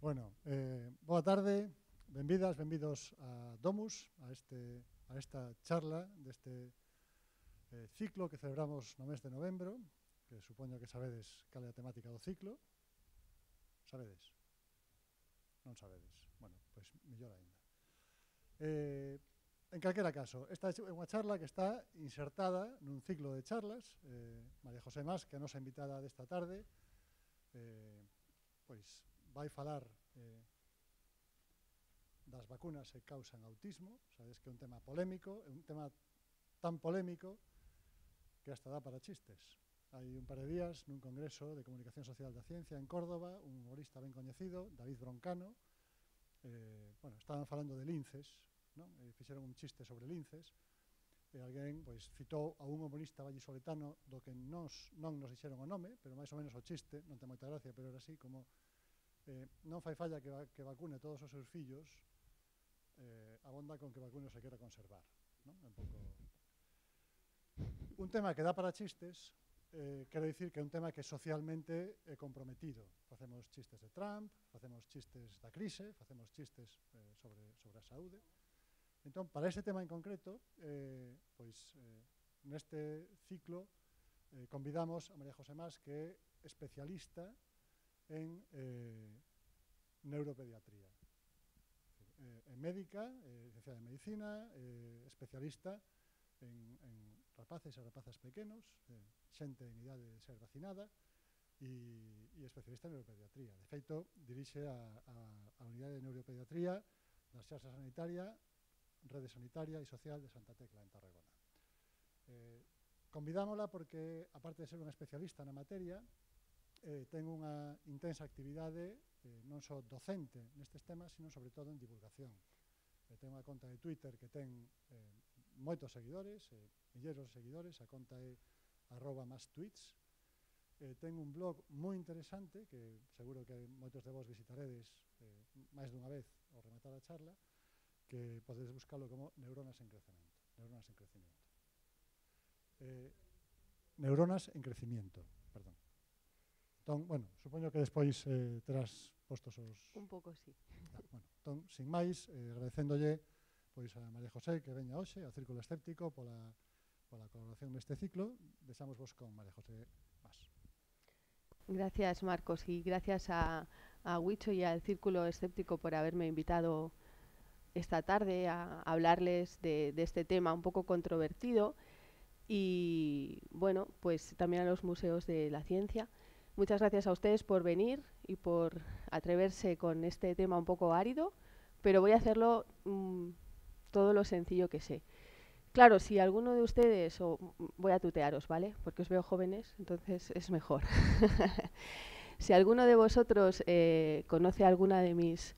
Bueno, boa tarde, benvidas, benvidos a Domus, a esta charla deste ciclo que celebramos no mes de novembro, que supoño que sabedes cal é a temática do ciclo. Sabedes? Non sabedes. Bueno, pois mellor aínda. En calquera caso, esta é unha charla que está insertada nun ciclo de charlas. María José Mas, que é a nosa invitada desta tarde, pois vai falar das vacunas que causan autismo. Sabedes que é un tema polémico, é un tema tan polémico que hasta dá para chistes. Hai un par de días nun congreso de comunicación social da ciencia en Córdoba, un humorista ben coñecido, David Broncano, estaban falando de linces, non? Fixeron un chiste sobre linces, e alguén citou a un humorista vallisoletano do que non nos dixeron o nome, pero máis ou menos o chiste, non ten moita gracia, pero era así como non fai falla que vacune todos os seus fillos, abonda con que vacune se quera conservar, non? Un tema que dá para chistes, quero dicir que é un tema que socialmente é comprometido. Facemos chistes de Trump, facemos chistes da crise, facemos chistes sobre a saúde. Entón, para ese tema en concreto, neste ciclo convidamos a María José Mas, que é especialista en neuropediatría. É médica, licenciada en medicina, especialista en rapaces e rapazas pequenos, xente en idade de ser vacinada, e especialista en neuropediatría. De feito, dirixe a unidade de neuropediatría da Xarxa Sanitaria, Rede Sanitaria e Social de Santa Tecla, en Tarragona. Convidámola porque, aparte de ser unha especialista na materia, ten unha intensa actividade non só docente nestes temas, sino sobre todo en divulgación. Ten unha conta de Twitter que ten moitos seguidores, milleiros de seguidores, a conta é @mastweets. Ten un blog moi interesante que seguro que moitos de vos visitaredes máis dunha vez ao rematar a charla, que podedes buscarlo como Neuronas en Crecimiento. Neuronas en Crecimiento, perdón. Entón, bueno, supoño que despois terás postos os... Un pouco, sí. Entón, sin máis, agradecéndolle a María José que veña hoxe, ao Círculo Escéptico, pola colaboración neste ciclo. Deixamos vos con María José Mas. Gracias, Marcos, y gracias a Huicho y al Círculo Escéptico por haberme invitado esta tarde a hablarles de este tema un poco controvertido, y bueno, pues también a los museos de la ciencia. Muchas gracias a ustedes por venir y por atreverse con este tema un poco árido, pero voy a hacerlo todo lo sencillo que sé. Claro, si alguno de ustedes, voy a tutearos, ¿vale? Porque os veo jóvenes, entonces es mejor. Si alguno de vosotros conoce alguna de mis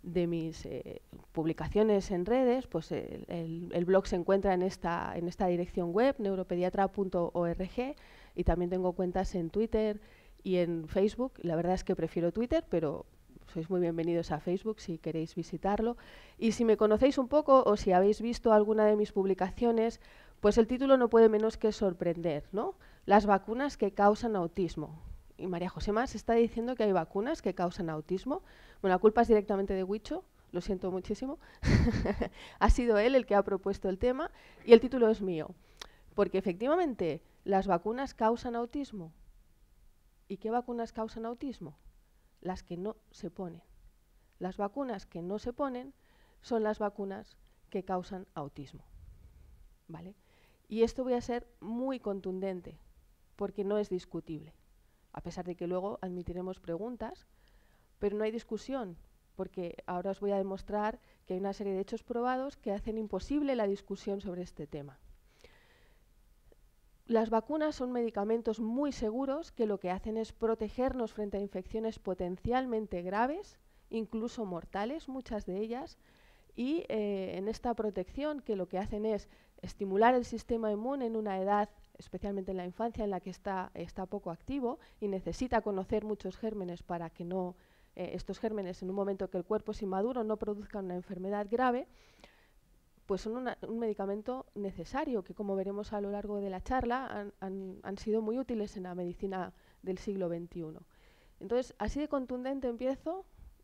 publicaciones en redes, pues el blog se encuentra en esta dirección web, neuropediatra.org, y también tengo cuentas en Twitter y en Facebook. La verdad es que prefiero Twitter, pero sois muy bienvenidos a Facebook si queréis visitarlo. Y si me conocéis un poco o si habéis visto alguna de mis publicaciones, pues el título no puede menos que sorprender, ¿no? Las vacunas que causan autismo. Y María José Mas está diciendo que hay vacunas que causan autismo. Bueno, la culpa es directamente de Huicho, lo siento muchísimo. Ha sido él el que ha propuesto el tema y el título es mío. Porque efectivamente las vacunas causan autismo. ¿Y qué vacunas causan autismo? Las que no se ponen. Las vacunas que no se ponen son las vacunas que causan autismo, ¿vale? Y esto voy a ser muy contundente, porque no es discutible, a pesar de que luego admitiremos preguntas, pero no hay discusión, porque ahora os voy a demostrar que hay una serie de hechos probados que hacen imposible la discusión sobre este tema. Las vacunas son medicamentos muy seguros que lo que hacen es protegernos frente a infecciones potencialmente graves, incluso mortales, muchas de ellas, y en esta protección que lo que hacen es estimular el sistema inmune en una edad, especialmente en la infancia, en la que está poco activo y necesita conocer muchos gérmenes para que no, estos gérmenes en un momento que el cuerpo es inmaduro no produzcan una enfermedad grave. Pues son un medicamento necesario que, como veremos a lo largo de la charla, han sido muy útiles en la medicina del siglo XXI. Entonces, así de contundente empiezo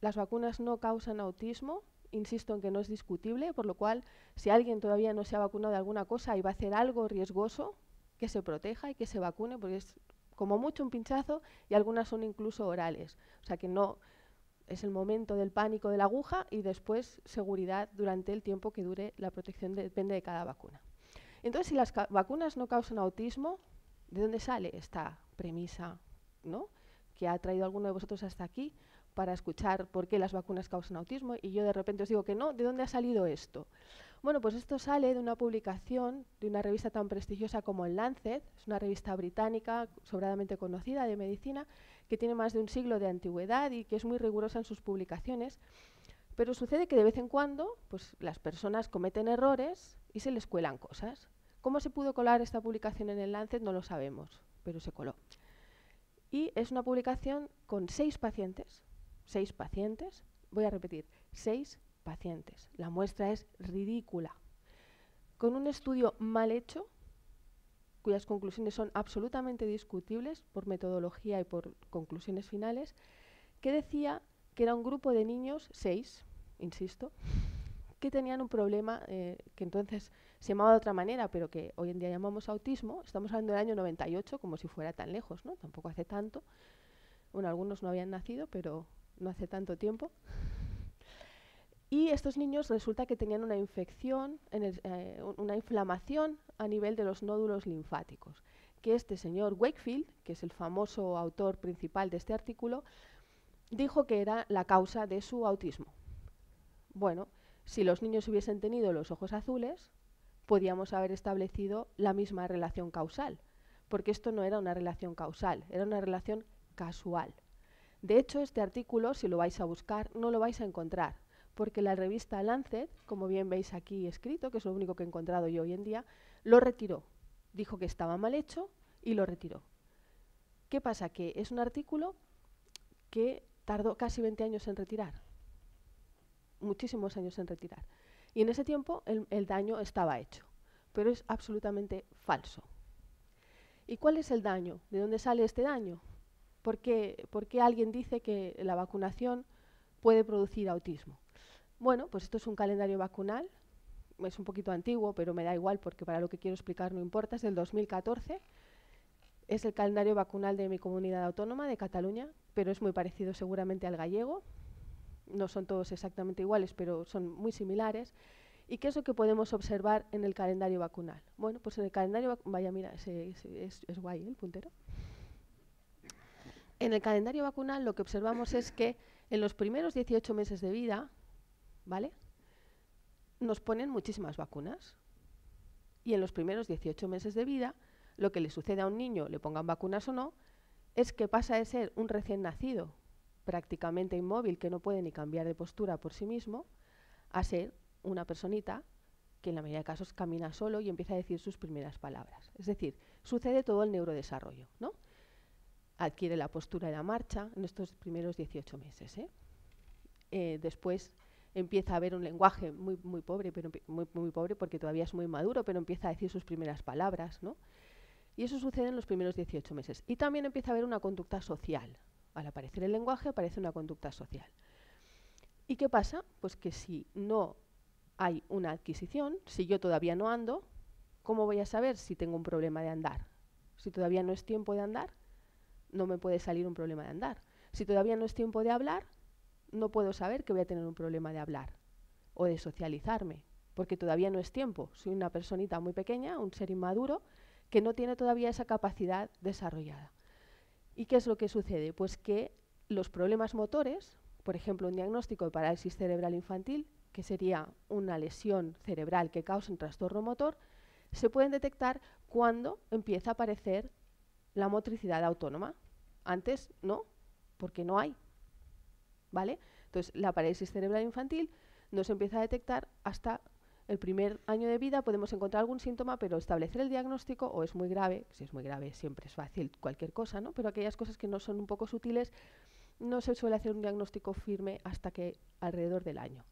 las vacunas no causan autismo, insisto en que no es discutible, por lo cual si alguien todavía no se ha vacunado de alguna cosa y va a hacer algo riesgoso, que se proteja y que se vacune, porque es como mucho un pinchazo y algunas son incluso orales. O sea que no es el momento del pánico de la aguja y después seguridad durante el tiempo que dure la protección, depende de cada vacuna. Entonces, si las vacunas no causan autismo, ¿de dónde sale esta premisa, ¿no?, que ha traído alguno de vosotros hasta aquí para escuchar por qué las vacunas causan autismo? Y yo de repente os digo que no, ¿de dónde ha salido esto? Bueno, pues esto sale de una publicación de una revista tan prestigiosa como el Lancet, es una revista británica sobradamente conocida de medicina, que tiene más de un siglo de antigüedad y que es muy rigurosa en sus publicaciones, pero sucede que de vez en cuando pues, las personas cometen errores y se les cuelan cosas. ¿Cómo se pudo colar esta publicación en el Lancet? No lo sabemos, pero se coló. Y es una publicación con 6 pacientes, voy a repetir, 6 pacientes. La muestra es ridícula. Con un estudio mal hecho, cuyas conclusiones son absolutamente discutibles por metodología y por conclusiones finales, que decía que era un grupo de niños, 6, insisto, que tenían un problema que entonces se llamaba de otra manera, pero que hoy en día llamamos autismo. Estamos hablando del año 98, como si fuera tan lejos, ¿no? Tampoco hace tanto. Bueno, algunos no habían nacido, pero no hace tanto tiempo. Y estos niños resulta que tenían una infección, una inflamación a nivel de los nódulos linfáticos, que este señor Wakefield, que es el famoso autor principal de este artículo, dijo que era la causa de su autismo. Bueno, si los niños hubiesen tenido los ojos azules, podíamos haber establecido la misma relación causal, porque esto no era una relación causal, era una relación casual. De hecho, este artículo, si lo vais a buscar, no lo vais a encontrar, porque la revista Lancet, como bien veis aquí escrito, que es lo único que he encontrado yo hoy en día, lo retiró. Dijo que estaba mal hecho y lo retiró. ¿Qué pasa? Que es un artículo que tardó casi 20 años en retirar. Muchísimos años en retirar. Y en ese tiempo el daño estaba hecho, pero es absolutamente falso. ¿Y cuál es el daño? ¿De dónde sale este daño? ¿Por qué alguien dice que la vacunación puede producir autismo? Bueno, pues esto es un calendario vacunal, es un poquito antiguo, pero me da igual porque para lo que quiero explicar no importa, es del 2014. Es el calendario vacunal de mi comunidad autónoma, de Cataluña, pero es muy parecido seguramente al gallego. No son todos exactamente iguales, pero son muy similares. ¿Y qué es lo que podemos observar en el calendario vacunal? Bueno, pues en el calendario vaya, mira, es guay, ¿eh?, el puntero. En el calendario vacunal lo que observamos es que en los primeros 18 meses de vida, ¿vale?, nos ponen muchísimas vacunas. Y en los primeros 18 meses de vida, lo que le sucede a un niño, le pongan vacunas o no, es que pasa de ser un recién nacido prácticamente inmóvil, que no puede ni cambiar de postura por sí mismo, a ser una personita que en la mayoría de casos camina solo y empieza a decir sus primeras palabras. Es decir, sucede todo el neurodesarrollo, ¿no? Adquiere la postura y la marcha en estos primeros 18 meses. Después empieza a haber un lenguaje muy pobre, pero muy pobre porque todavía es muy maduro, pero empieza a decir sus primeras palabras, ¿no? Y eso sucede en los primeros 18 meses. Y también empieza a haber una conducta social. Al aparecer el lenguaje aparece una conducta social. ¿Y qué pasa? Pues que si no hay una adquisición, si yo todavía no ando, ¿cómo voy a saber si tengo un problema de andar? Si todavía no es tiempo de andar, no me puede salir un problema de andar. Si todavía no es tiempo de hablar, no puedo saber que voy a tener un problema de hablar o de socializarme, porque todavía no es tiempo. Soy una personita muy pequeña, un ser inmaduro, que no tiene todavía esa capacidad desarrollada. ¿Y qué es lo que sucede? Pues que los problemas motores, por ejemplo, un diagnóstico de parálisis cerebral infantil, que sería una lesión cerebral que causa un trastorno motor, se pueden detectar cuando empieza a aparecer la motricidad autónoma. Antes no, porque no hay. ¿Vale? Entonces, la parálisis cerebral infantil no se empieza a detectar hasta el primer año de vida. Podemos encontrar algún síntoma, pero establecer el diagnóstico o es muy grave. Si es muy grave siempre es fácil cualquier cosa, ¿no? Pero aquellas cosas que no son un poco sutiles, no se suele hacer un diagnóstico firme hasta que alrededor del año.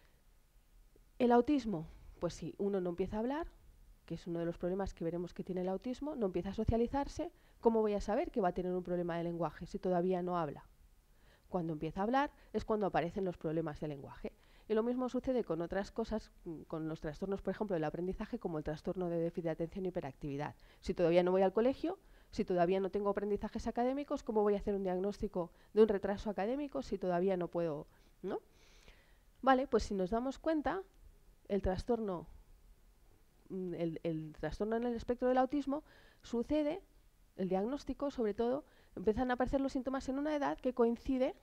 El autismo, pues si uno no empieza a hablar, que es uno de los problemas que veremos que tiene el autismo, no empieza a socializarse, ¿cómo voy a saber que va a tener un problema de lenguaje si todavía no habla? Cuando empieza a hablar es cuando aparecen los problemas de lenguaje. Y lo mismo sucede con otras cosas, con los trastornos, por ejemplo, del aprendizaje, como el trastorno de déficit de atención y hiperactividad. Si todavía no voy al colegio, si todavía no tengo aprendizajes académicos, ¿cómo voy a hacer un diagnóstico de un retraso académico si todavía no puedo, ¿no? Vale, pues si nos damos cuenta, el trastorno en el espectro del autismo sucede, el diagnóstico sobre todo, empiezan a aparecer los síntomas en una edad que coincide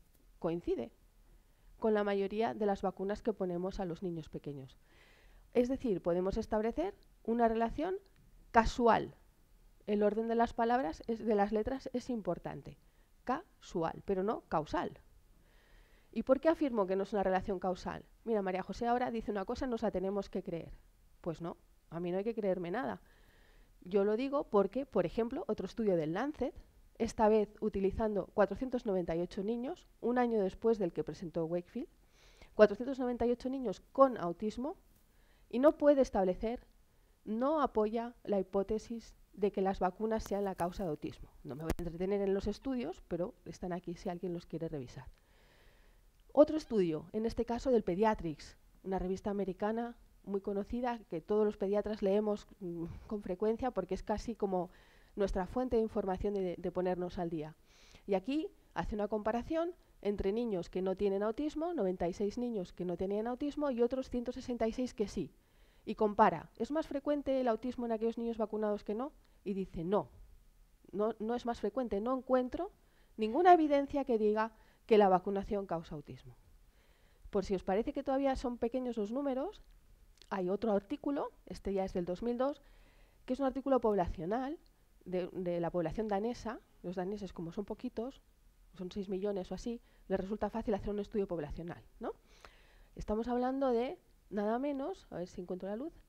con la mayoría de las vacunas que ponemos a los niños pequeños. Es decir, podemos establecer una relación casual. El orden de las palabras, de las letras, es importante. Casual, pero no causal. ¿Y por qué afirmo que no es una relación causal? Mira, María José ahora dice una cosa, nos la tenemos que creer. Pues no, a mí no hay que creerme nada. Yo lo digo porque, por ejemplo, otro estudio del Lancet, esta vez utilizando 498 niños, un año después del que presentó Wakefield, 498 niños con autismo, y no puede establecer, no apoya la hipótesis de que las vacunas sean la causa de autismo. No me voy a entretener en los estudios, pero están aquí si alguien los quiere revisar. Otro estudio, en este caso del Pediatrics, una revista americana muy conocida que todos los pediatras leemos con frecuencia porque es casi como nuestra fuente de información de ponernos al día. Y aquí hace una comparación entre niños que no tienen autismo, 96 niños que no tenían autismo y otros 166 que sí. Y compara, ¿es más frecuente el autismo en aquellos niños vacunados que no? Y dice, no es más frecuente, no encuentro ninguna evidencia que diga que la vacunación causa autismo. Por si os parece que todavía son pequeños los números, hay otro artículo, este ya es del 2002, que es un artículo poblacional de la población danesa. Los daneses, como son poquitos, son 6 millones o así, les resulta fácil hacer un estudio poblacional, ¿no? Estamos hablando de nada menos, a ver si encuentro la luz,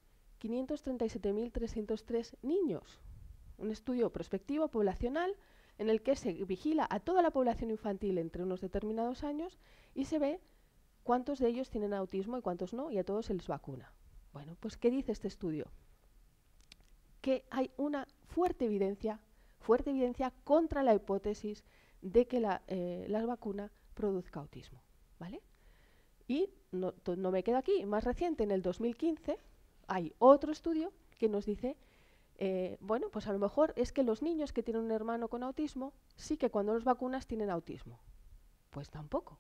537.303 niños. Un estudio prospectivo poblacional en el que se vigila a toda la población infantil entre unos determinados años y se ve cuántos de ellos tienen autismo y cuántos no, y a todos se les vacuna. Bueno, pues ¿qué dice este estudio? Que hay una fuerte evidencia contra la hipótesis de que la vacuna produzca autismo, ¿vale? Y no me quedo aquí, más reciente, en el 2015, hay otro estudio que nos dice, bueno, pues a lo mejor es que los niños que tienen un hermano con autismo, sí que cuando los vacunas tienen autismo. Pues tampoco.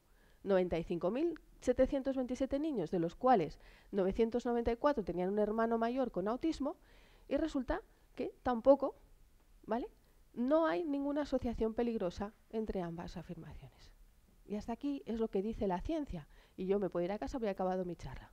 95.727 niños, de los cuales 994 tenían un hermano mayor con autismo, y resulta que tampoco, ¿vale? No hay ninguna asociación peligrosa entre ambas afirmaciones. Y hasta aquí es lo que dice la ciencia. Y yo me puedo ir a casa, voy acabado mi charla.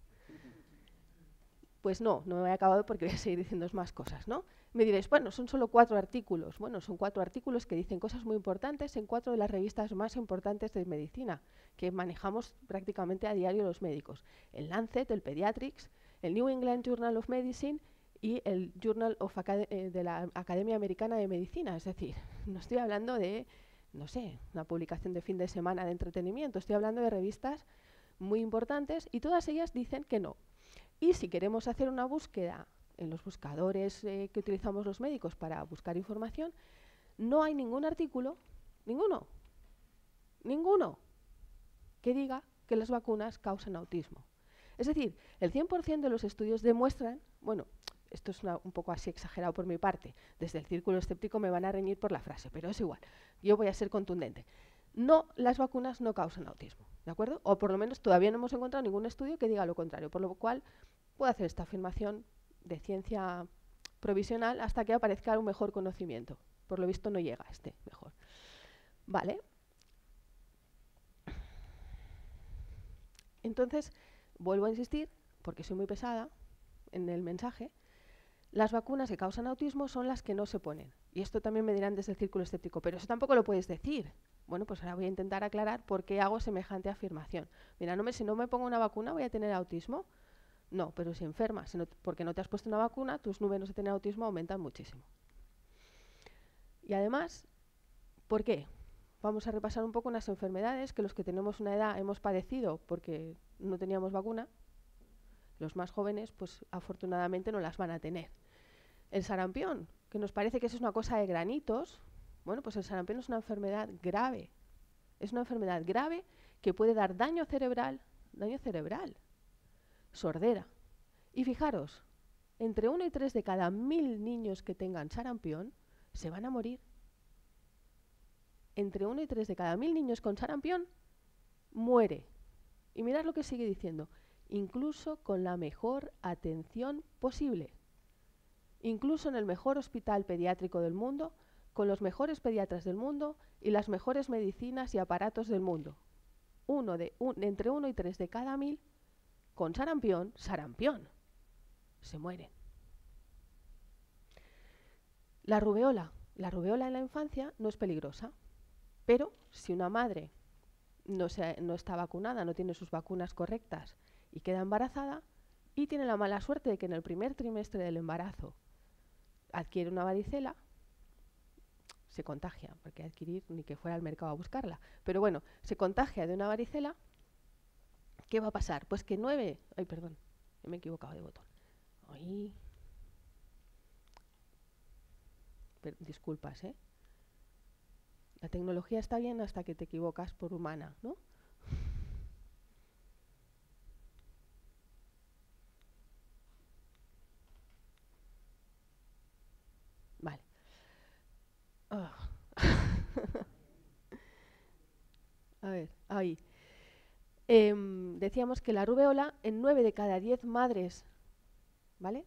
Pues no me he acabado porque voy a seguir diciendo más cosas, ¿no? Me diréis, bueno, son solo 4 artículos. Bueno, son 4 artículos que dicen cosas muy importantes en 4 de las revistas más importantes de medicina, que manejamos prácticamente a diario los médicos. El Lancet, el Pediatrics, el New England Journal of Medicine y el Journal of de la Academia Americana de Medicina. Es decir, no estoy hablando de, no sé, una publicación de fin de semana de entretenimiento, estoy hablando de revistas muy importantes y todas ellas dicen que no. Y si queremos hacer una búsqueda en los buscadores que utilizamos los médicos para buscar información, no hay ningún artículo, ninguno, que diga que las vacunas causan autismo. Es decir, el 100% de los estudios demuestran, bueno, esto es un poco así exagerado por mi parte, desde el círculo escéptico me van a reñir por la frase, pero es igual, yo voy a ser contundente. No, las vacunas no causan autismo, ¿de acuerdo? O por lo menos todavía no hemos encontrado ningún estudio que diga lo contrario, por lo cual puedo hacer esta afirmación de ciencia provisional hasta que aparezca un mejor conocimiento. Por lo visto no llega este mejor. Vale. Entonces, vuelvo a insistir, porque soy muy pesada en el mensaje, las vacunas que causan autismo son las que no se ponen. Y esto también me dirán desde el círculo escéptico, pero eso tampoco lo puedes decir. Bueno, pues ahora voy a intentar aclarar por qué hago semejante afirmación. Mira, si no me pongo una vacuna, ¿voy a tener autismo? No, pero si enfermas, porque no te has puesto una vacuna, tus números de tener autismo aumentan muchísimo. Y además, ¿por qué? Vamos a repasar un poco unas enfermedades que los que tenemos una edad hemos padecido porque no teníamos vacuna. Los más jóvenes, pues afortunadamente no las van a tener. El sarampión, que nos parece que eso es una cosa de granitos. Bueno, pues el sarampión es una enfermedad grave, Es una enfermedad grave que puede dar daño cerebral, sordera. Y fijaros, entre 1 y 3 de cada 1000 niños que tengan sarampión se van a morir. Entre 1 y 3 de cada 1000 niños con sarampión muere. Y mirad lo que sigue diciendo, incluso con la mejor atención posible. Incluso en el mejor hospital pediátrico del mundo, con los mejores pediatras del mundo y las mejores medicinas y aparatos del mundo. Entre 1 y 3 de cada 1000 con sarampión, se mueren. La rubeola en la infancia no es peligrosa, pero si una madre no está vacunada, no tiene sus vacunas correctas y queda embarazada y tiene la mala suerte de que en el primer trimestre del embarazo adquiere una varicela, se contagia, porque adquirir ni que fuera al mercado a buscarla, pero bueno, se contagia de una varicela, ¿qué va a pasar? Pues que me he equivocado de botón. Disculpas, ¿eh? La tecnología está bien hasta que te equivocas por humana, ¿no? Vale. A ver, ahí. Decíamos que la rubeola en 9 de cada 10 madres, ¿vale?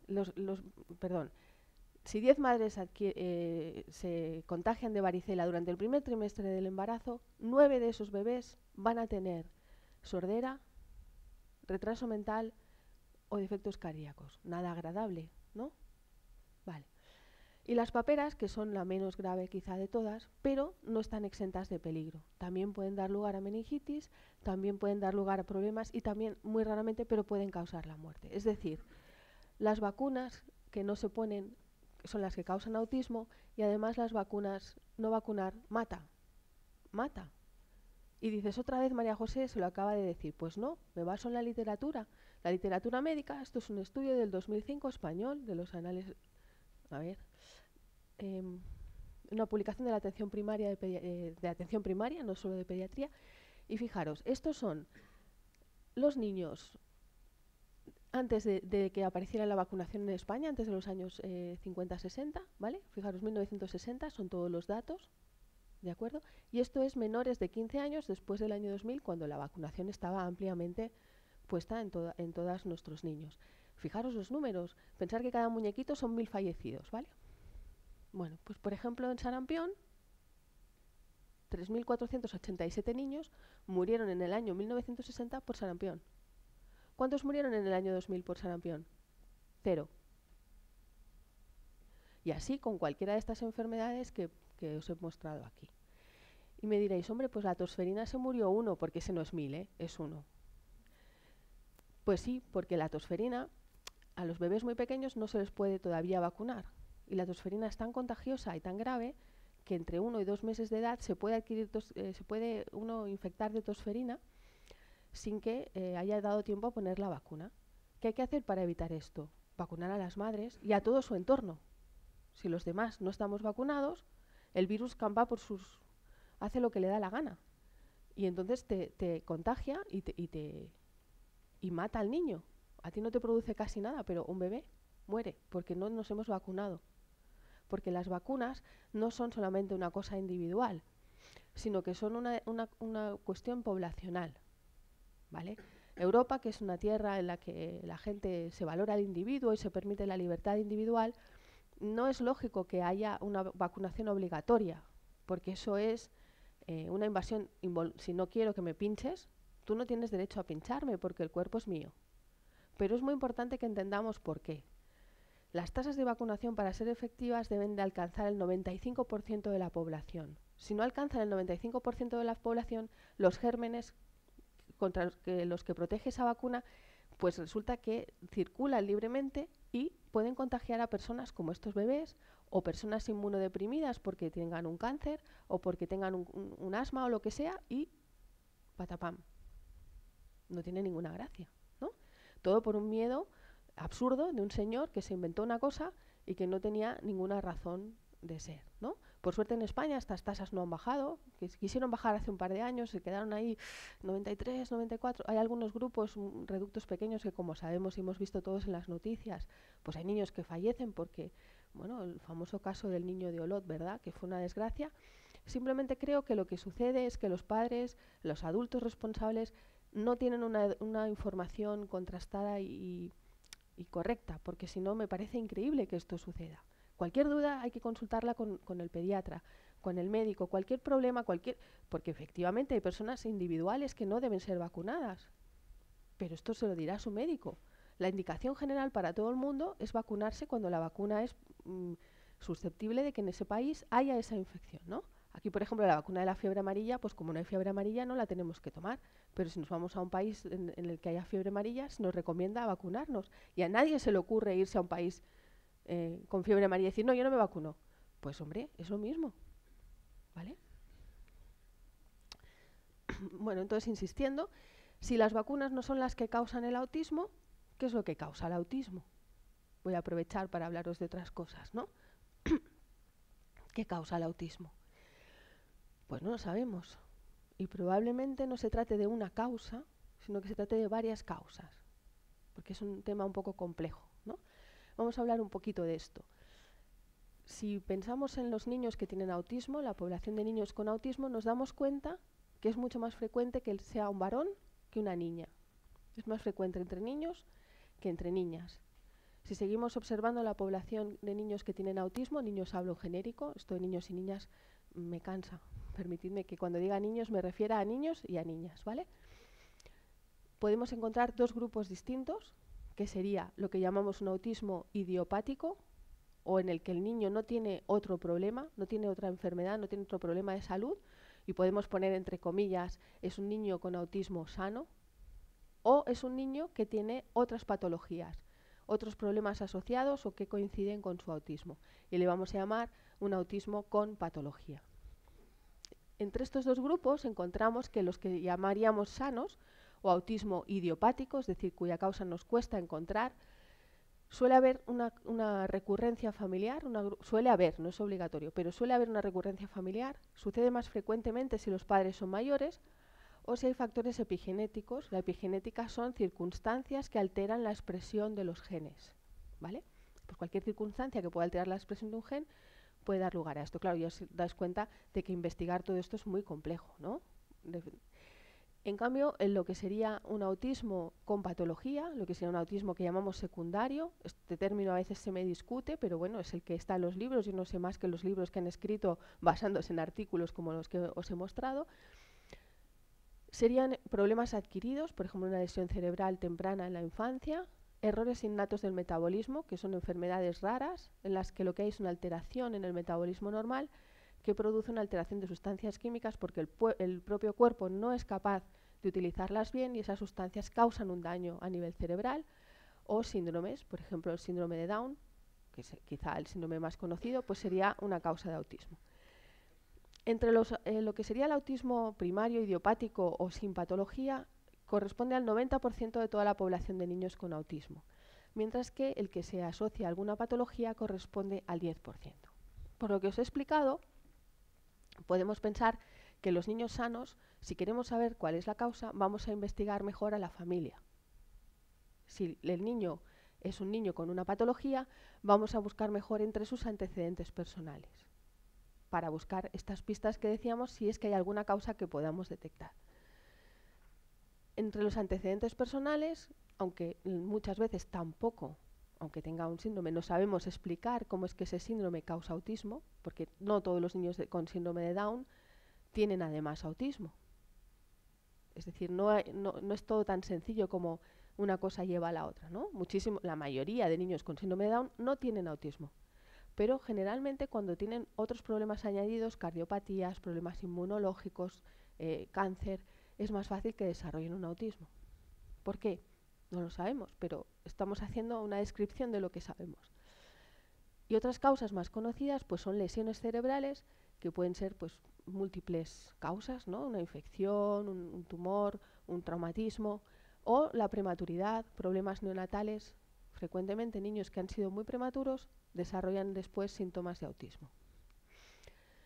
Si 10 madres se contagian de varicela durante el primer trimestre del embarazo, 9 de esos bebés van a tener sordera, retraso mental o defectos cardíacos. Nada agradable, ¿no? Vale. Y las paperas, que son la menos grave quizá de todas, pero no están exentas de peligro. También pueden dar lugar a meningitis, también pueden dar lugar a problemas y también, muy raramente, pero pueden causar la muerte. Es decir, las vacunas que no se ponen son las que causan autismo y además las vacunas, no vacunar, mata. Y dices, otra vez María José se lo acaba de decir. Pues no, me baso en la literatura. La literatura médica, esto es un estudio del 2005 español, de los anales... una publicación de la atención primaria, de atención primaria, no solo de pediatría. Y fijaros, estos son los niños antes de que apareciera la vacunación en España, antes de los años 50-60, ¿vale? Fijaros, 1960 son todos los datos, ¿de acuerdo? Y esto es menores de 15 años después del año 2000, cuando la vacunación estaba ampliamente puesta en todos nuestros niños. Fijaros los números, pensar que cada muñequito son 1000 fallecidos, ¿vale? Bueno, pues por ejemplo en sarampión, 3.487 niños murieron en el año 1960 por sarampión. ¿Cuántos murieron en el año 2000 por sarampión? 0. Y así con cualquiera de estas enfermedades que os he mostrado aquí. Y me diréis, hombre, pues la tosferina se murió 1, porque ese no es 1000, es 1. Pues sí, porque la tosferina a los bebés muy pequeños no se les puede todavía vacunar. Y la tosferina es tan contagiosa y tan grave que entre 1 y 2 meses de edad se puede uno infectar de tosferina sin que haya dado tiempo a poner la vacuna. ¿Qué hay que hacer para evitar esto? Vacunar a las madres y a todo su entorno. Si los demás no estamos vacunados, el virus campa hace lo que le da la gana. Y entonces te contagia y mata al niño. A ti no te produce casi nada, pero un bebé muere porque no nos hemos vacunado. Porque las vacunas no son solamente una cosa individual, sino que son una cuestión poblacional, ¿vale? Europa, que es una tierra en la que la gente se valora al individuo y se permite la libertad individual, no es lógico que haya una vacunación obligatoria, porque eso es una invasión. Si no quiero que me pinches, tú no tienes derecho a pincharme porque el cuerpo es mío. Pero es muy importante que entendamos por qué. Las tasas de vacunación, para ser efectivas, deben de alcanzar el 95% de la población. Si no alcanzan el 95% de la población, los gérmenes contra los que protege esa vacuna, pues resulta que circulan libremente y pueden contagiar a personas como estos bebés o personas inmunodeprimidas porque tengan un cáncer o porque tengan un asma o lo que sea y patapam. No tiene ninguna gracia, ¿no? Todo por un miedo absurdo de un señor que se inventó una cosa y que no tenía ninguna razón de ser, ¿no? Por suerte en España estas tasas no han bajado, que quisieron bajar hace un par de años, se quedaron ahí 93, 94. Hay algunos grupos, reductos pequeños que, como sabemos y hemos visto todos en las noticias, pues hay niños que fallecen porque, bueno, el famoso caso del niño de Olot, ¿verdad?, que fue una desgracia. Simplemente creo que lo que sucede es que los padres, los adultos responsables, no tienen una información contrastada y correcta, porque si no me parece increíble que esto suceda. Cualquier duda hay que consultarla con el pediatra, con el médico, cualquier problema, porque efectivamente hay personas individuales que no deben ser vacunadas, pero esto se lo dirá su médico. La indicación general para todo el mundo es vacunarse cuando la vacuna es susceptible de que en ese país haya esa infección, ¿no? Aquí, por ejemplo, la vacuna de la fiebre amarilla, pues como no hay fiebre amarilla no la tenemos que tomar, pero si nos vamos a un país en el que haya fiebre amarilla, se nos recomienda vacunarnos, y a nadie se le ocurre irse a un país con fiebre amarilla y decir, no, yo no me vacuno. Pues hombre, es lo mismo, ¿vale? Bueno, entonces, insistiendo, si las vacunas no son las que causan el autismo, ¿qué es lo que causa el autismo? Voy a aprovechar para hablaros de otras cosas, ¿no? ¿Qué causa el autismo? Pues no lo sabemos. Y probablemente no se trate de una causa, sino que se trate de varias causas, porque es un tema un poco complejo, ¿no? Vamos a hablar un poquito de esto. Si pensamos en los niños que tienen autismo, la población de niños con autismo, nos damos cuenta que es mucho más frecuente que sea un varón que una niña. Es más frecuente entre niños que entre niñas. Si seguimos observando la población de niños que tienen autismo, niños hablo genérico, esto de niños y niñas me cansa. Permitidme que cuando diga niños me refiera a niños y a niñas, ¿vale? Podemos encontrar dos grupos distintos, que sería lo que llamamos un autismo idiopático, o en el que el niño no tiene otro problema, no tiene otra enfermedad, no tiene otro problema de salud, y podemos poner entre comillas, es un niño con autismo sano, o es un niño que tiene otras patologías, otros problemas asociados o que coinciden con su autismo, y le vamos a llamar un autismo con patología. Entre estos dos grupos encontramos que los que llamaríamos sanos o autismo idiopático, es decir, cuya causa nos cuesta encontrar, suele haber una recurrencia familiar, suele haber, no es obligatorio, pero suele haber una recurrencia familiar, sucede más frecuentemente si los padres son mayores o si hay factores epigenéticos. La epigenética son circunstancias que alteran la expresión de los genes, ¿vale? Pues cualquier circunstancia que pueda alterar la expresión de un gen puede dar lugar a esto. Claro, ya os dais cuenta de que investigar todo esto es muy complejo, ¿no? En cambio, en lo que sería un autismo con patología, lo que sería un autismo que llamamos secundario, este término a veces se me discute, pero bueno, es el que está en los libros, yo no sé más que los libros que han escrito basándose en artículos como los que os he mostrado, serían problemas adquiridos, por ejemplo, una lesión cerebral temprana en la infancia, errores innatos del metabolismo, que son enfermedades raras, en las que lo que hay es una alteración en el metabolismo normal, que produce una alteración de sustancias químicas porque el propio cuerpo no es capaz de utilizarlas bien y esas sustancias causan un daño a nivel cerebral, o síndromes, por ejemplo el síndrome de Down, que es quizá el síndrome más conocido, pues sería una causa de autismo. Entre lo que sería el autismo primario, idiopático o sin patología, corresponde al 90% de toda la población de niños con autismo, mientras que el que se asocia a alguna patología corresponde al 10%. Por lo que os he explicado, podemos pensar que los niños sanos, si queremos saber cuál es la causa, vamos a investigar mejor a la familia. Si el niño es un niño con una patología, vamos a buscar mejor entre sus antecedentes personales, para buscar estas pistas que decíamos si es que hay alguna causa que podamos detectar. Entre los antecedentes personales, aunque muchas veces tampoco, aunque tenga un síndrome, no sabemos explicar cómo es que ese síndrome causa autismo, porque no todos los niños con síndrome de Down tienen además autismo. Es decir, no es todo tan sencillo como una cosa lleva a la otra, ¿no? La mayoría de niños con síndrome de Down no tienen autismo, pero generalmente cuando tienen otros problemas añadidos, cardiopatías, problemas inmunológicos, cáncer, es más fácil que desarrollen un autismo. ¿Por qué? No lo sabemos, pero estamos haciendo una descripción de lo que sabemos. Y otras causas más conocidas pues son lesiones cerebrales, que pueden ser pues múltiples causas, ¿no? Una infección, un tumor, un traumatismo, o la prematuridad, problemas neonatales. Frecuentemente niños que han sido muy prematuros desarrollan después síntomas de autismo.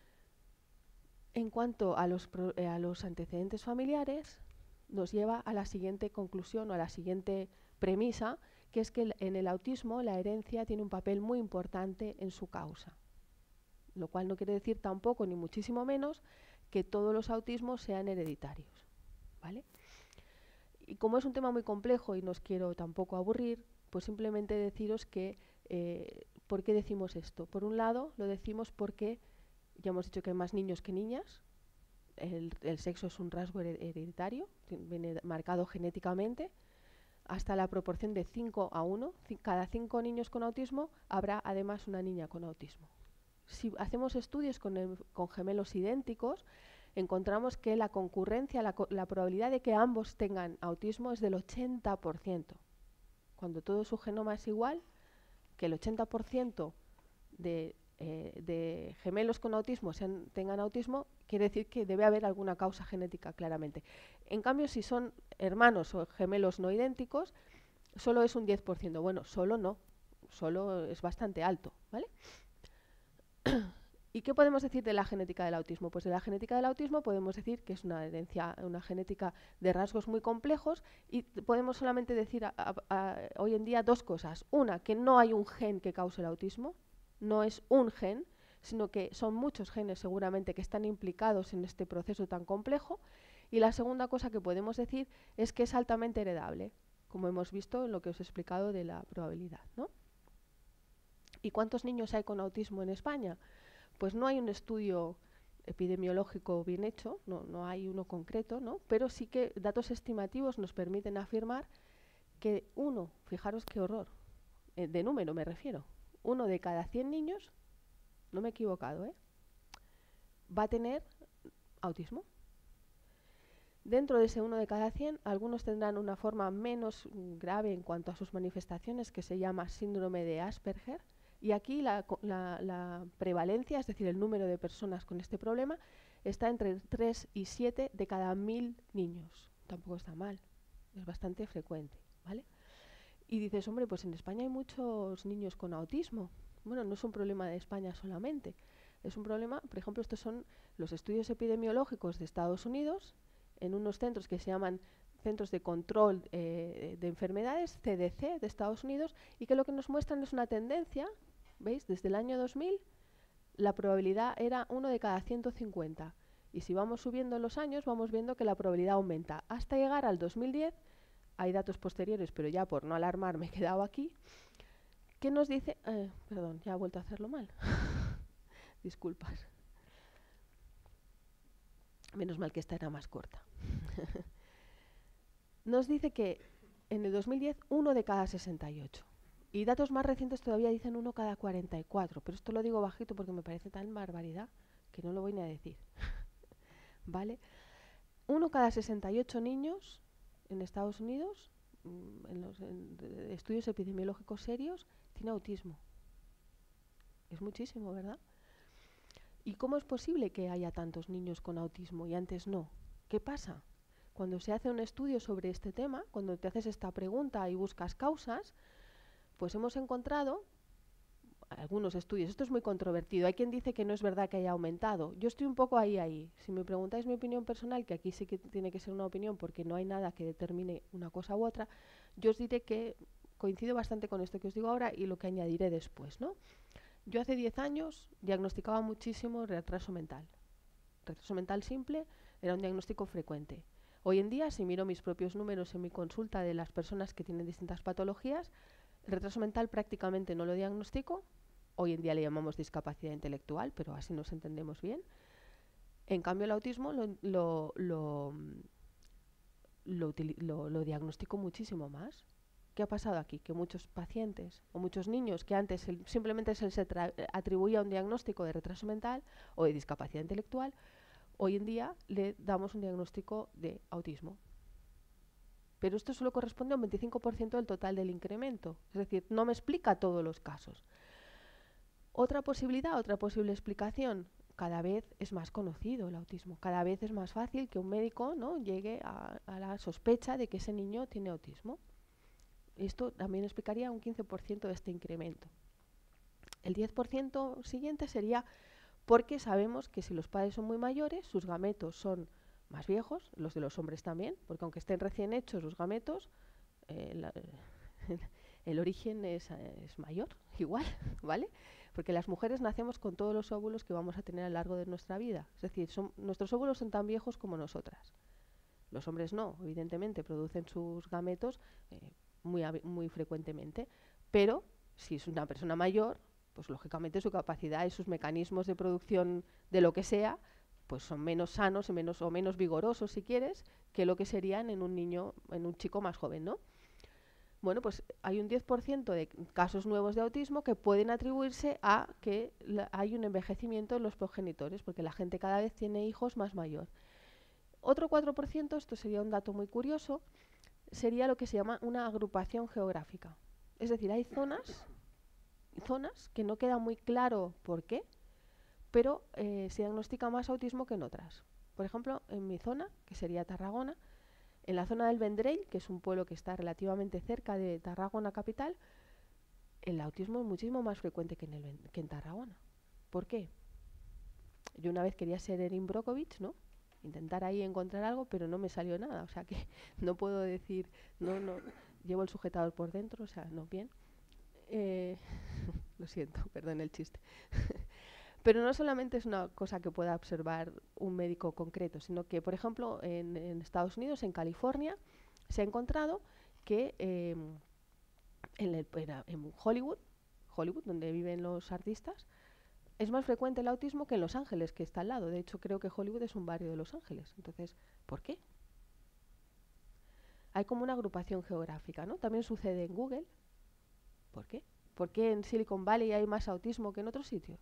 En cuanto a los antecedentes familiares, nos lleva a la siguiente conclusión o a la siguiente premisa, que es que en el autismo la herencia tiene un papel muy importante en su causa. Lo cual no quiere decir tampoco, ni muchísimo menos, que todos los autismos sean hereditarios, ¿vale? Y como es un tema muy complejo y no os quiero tampoco aburrir, pues simplemente deciros que ¿por qué decimos esto? Por un lado, lo decimos porque ya hemos dicho que hay más niños que niñas. El sexo es un rasgo hereditario, viene marcado genéticamente, hasta la proporción de 5:1. Cada 5 niños con autismo habrá además una niña con autismo. Si hacemos estudios con gemelos idénticos, encontramos que la concurrencia, la probabilidad de que ambos tengan autismo es del 80%. Cuando todo su genoma es igual, que el 80% de gemelos con autismo tengan autismo, quiere decir que debe haber alguna causa genética claramente. En cambio, si son hermanos o gemelos no idénticos, solo es un 10%. Bueno, solo no, solo es bastante alto, ¿vale? ¿Y qué podemos decir de la genética del autismo? Pues de la genética del autismo podemos decir que es una herencia, una genética de rasgos muy complejos, y podemos solamente decir hoy en día dos cosas. Una, que no hay un gen que cause el autismo, no es un gen, sino que son muchos genes seguramente que están implicados en este proceso tan complejo. Y la segunda cosa que podemos decir es que es altamente heredable, como hemos visto en lo que os he explicado de la probabilidad, ¿no? ¿Y cuántos niños hay con autismo en España? Pues no hay un estudio epidemiológico bien hecho, no hay uno concreto, ¿no? Pero sí que datos estimativos nos permiten afirmar que fijaros qué horror, de número me refiero, 1 de cada 100 niños, no me he equivocado, va a tener autismo. Dentro de ese 1 de cada 100, algunos tendrán una forma menos grave en cuanto a sus manifestaciones, que se llama síndrome de Asperger. Y aquí la prevalencia, es decir, el número de personas con este problema, está entre 3 y 7 de cada 1000 niños. Tampoco está mal, es bastante frecuente, ¿vale? Y dices, hombre, pues en España hay muchos niños con autismo. Bueno, no es un problema de España solamente. Es un problema, por ejemplo, estos son los estudios epidemiológicos de Estados Unidos, en unos centros que se llaman Centros de Control de Enfermedades, CDC, de Estados Unidos, y que lo que nos muestran es una tendencia. ¿Veis? Desde el año 2000 la probabilidad era 1 de cada 150. Y si vamos subiendo los años, vamos viendo que la probabilidad aumenta. Hasta llegar al 2010, hay datos posteriores, pero ya por no alarmar me he quedado aquí, que nos dice... perdón, ya he vuelto a hacerlo mal. Disculpas. Menos mal que esta era más corta. Nos dice que en el 2010, 1 de cada 68. Y datos más recientes todavía dicen 1 cada 44, pero esto lo digo bajito porque me parece tan barbaridad que no lo voy ni a decir. ¿Vale? 1 cada 68 niños en Estados Unidos, en los estudios epidemiológicos serios, tiene autismo. Es muchísimo, ¿verdad? ¿Y cómo es posible que haya tantos niños con autismo y antes no? ¿Qué pasa? Cuando se hace un estudio sobre este tema, cuando te haces esta pregunta y buscas causas, pues hemos encontrado algunos estudios. Esto es muy controvertido. Hay quien dice que no es verdad que haya aumentado. Yo estoy un poco ahí. Si me preguntáis mi opinión personal, que aquí sí que tiene que ser una opinión porque no hay nada que determine una cosa u otra, yo os diré que coincido bastante con esto que os digo ahora y lo que añadiré después, ¿no? Yo hace 10 años diagnosticaba muchísimo retraso mental. Retraso mental simple era un diagnóstico frecuente. Hoy en día, si miro mis propios números en mi consulta de las personas que tienen distintas patologías, el retraso mental prácticamente no lo diagnostico. Hoy en día le llamamos discapacidad intelectual, pero así nos entendemos bien. En cambio, el autismo lo diagnostico muchísimo más. ¿Qué ha pasado aquí? Que muchos pacientes o muchos niños que antes simplemente se les atribuía un diagnóstico de retraso mental o de discapacidad intelectual, hoy en día le damos un diagnóstico de autismo. Pero esto solo corresponde a un 25% del total del incremento. Es decir, no me explica todos los casos. Otra posible explicación, cada vez es más conocido el autismo. Cada vez es más fácil que un médico, ¿no?, llegue a la sospecha de que ese niño tiene autismo. Esto también explicaría un 15% de este incremento. El 10% siguiente sería porque sabemos que si los padres son muy mayores, sus gametos son más viejos, los de los hombres también, porque aunque estén recién hechos los gametos, el origen es mayor, igual, ¿vale? Porque las mujeres nacemos con todos los óvulos que vamos a tener a lo largo de nuestra vida. Es decir, nuestros óvulos son tan viejos como nosotras. Los hombres no, evidentemente, producen sus gametos muy frecuentemente. Pero si es una persona mayor, pues lógicamente su capacidad y sus mecanismos de producción de lo que sea, pues son menos sanos o menos vigorosos, si quieres, que lo que serían en un niño, en un chico más joven, ¿no? Bueno, pues hay un 10% de casos nuevos de autismo que pueden atribuirse a que hay un envejecimiento en los progenitores, porque la gente cada vez tiene hijos más mayor. Otro 4%, esto sería un dato muy curioso, sería lo que se llama una agrupación geográfica. Es decir, hay zonas que no queda muy claro por qué, pero se diagnostica más autismo que en otras. Por ejemplo, en mi zona, que sería Tarragona, en la zona del Vendrell, que es un pueblo que está relativamente cerca de Tarragona capital, el autismo es muchísimo más frecuente que en Tarragona. ¿Por qué? Yo una vez quería ser Erin Brockovich, ¿no? Intentar ahí encontrar algo, pero no me salió nada. O sea que no puedo decir, no, llevo el sujetador por dentro, o sea, no bien. Lo siento, perdón el chiste. Pero no solamente es una cosa que pueda observar un médico concreto, sino que, por ejemplo, en Estados Unidos, en California, se ha encontrado que en Hollywood, donde viven los artistas, es más frecuente el autismo que en Los Ángeles, que está al lado. De hecho, creo que Hollywood es un barrio de Los Ángeles. Entonces, ¿por qué? Hay como una agrupación geográfica, ¿no? También sucede en Google. ¿Por qué? ¿Por qué en Silicon Valley hay más autismo que en otros sitios?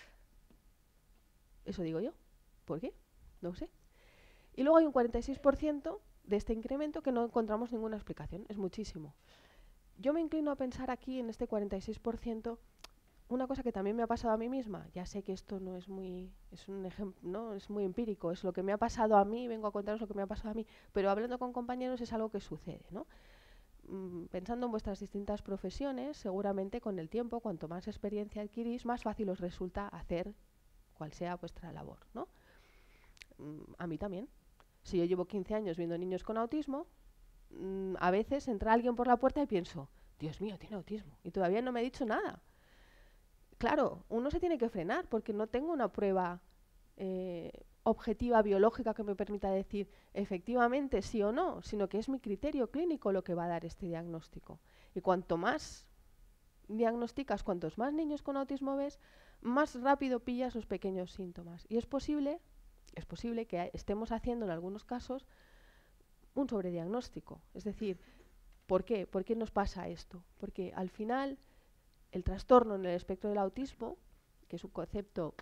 Eso digo yo. ¿Por qué? No sé. Y luego hay un 46% de este incremento que no encontramos ninguna explicación. Es muchísimo. Yo me inclino a pensar aquí, en este 46%, una cosa que también me ha pasado a mí misma. Ya sé que esto no es muy, es un ejemplo, no es muy empírico, es lo que me ha pasado a mí, vengo a contaros lo que me ha pasado a mí, pero hablando con compañeros es algo que sucede, ¿no? Pensando en vuestras distintas profesiones, seguramente con el tiempo, cuanto más experiencia adquirís, más fácil os resulta hacer cual sea vuestra labor, ¿no? A mí también. Si yo llevo 15 años viendo niños con autismo, a veces entra alguien por la puerta y pienso, Dios mío, tiene autismo, y todavía no me ha dicho nada. Claro, uno se tiene que frenar porque no tengo una prueba objetiva biológica que me permita decir efectivamente sí o no, sino que es mi criterio clínico lo que va a dar este diagnóstico. Y cuanto más diagnosticas, cuantos más niños con autismo ves, más rápido pillas los pequeños síntomas. Y es posible que estemos haciendo en algunos casos un sobrediagnóstico. Es decir, ¿por qué? ¿Por qué nos pasa esto? Porque al final el trastorno en el espectro del autismo, que es un concepto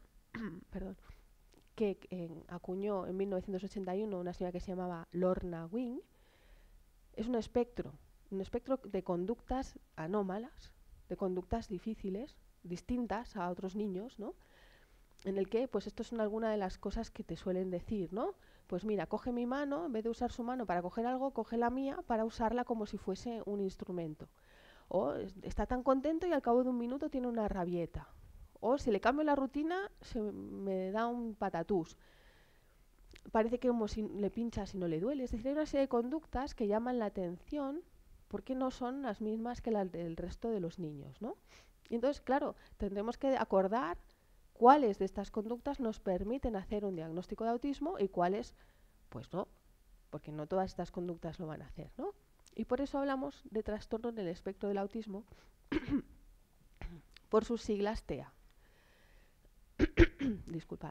que acuñó en 1981 una señora que se llamaba Lorna Wing, es un espectro de conductas anómalas, de conductas difíciles, distintas a otros niños, ¿no? En el que, pues esto son algunas de las cosas que te suelen decir, ¿no? Pues mira, coge mi mano, en vez de usar su mano para coger algo, coge la mía para usarla como si fuese un instrumento. O está tan contento y al cabo de un minuto tiene una rabieta. O si le cambio la rutina, me da un patatús. Parece que como si le pinchas y no le duele. Es decir, hay una serie de conductas que llaman la atención porque no son las mismas que las del resto de los niños, ¿no? Y entonces, claro, tendremos que acordar cuáles de estas conductas nos permiten hacer un diagnóstico de autismo y cuáles, pues no, porque no todas estas conductas lo van a hacer, ¿no? Y por eso hablamos de trastorno en el espectro del autismo por sus siglas TEA. Disculpad.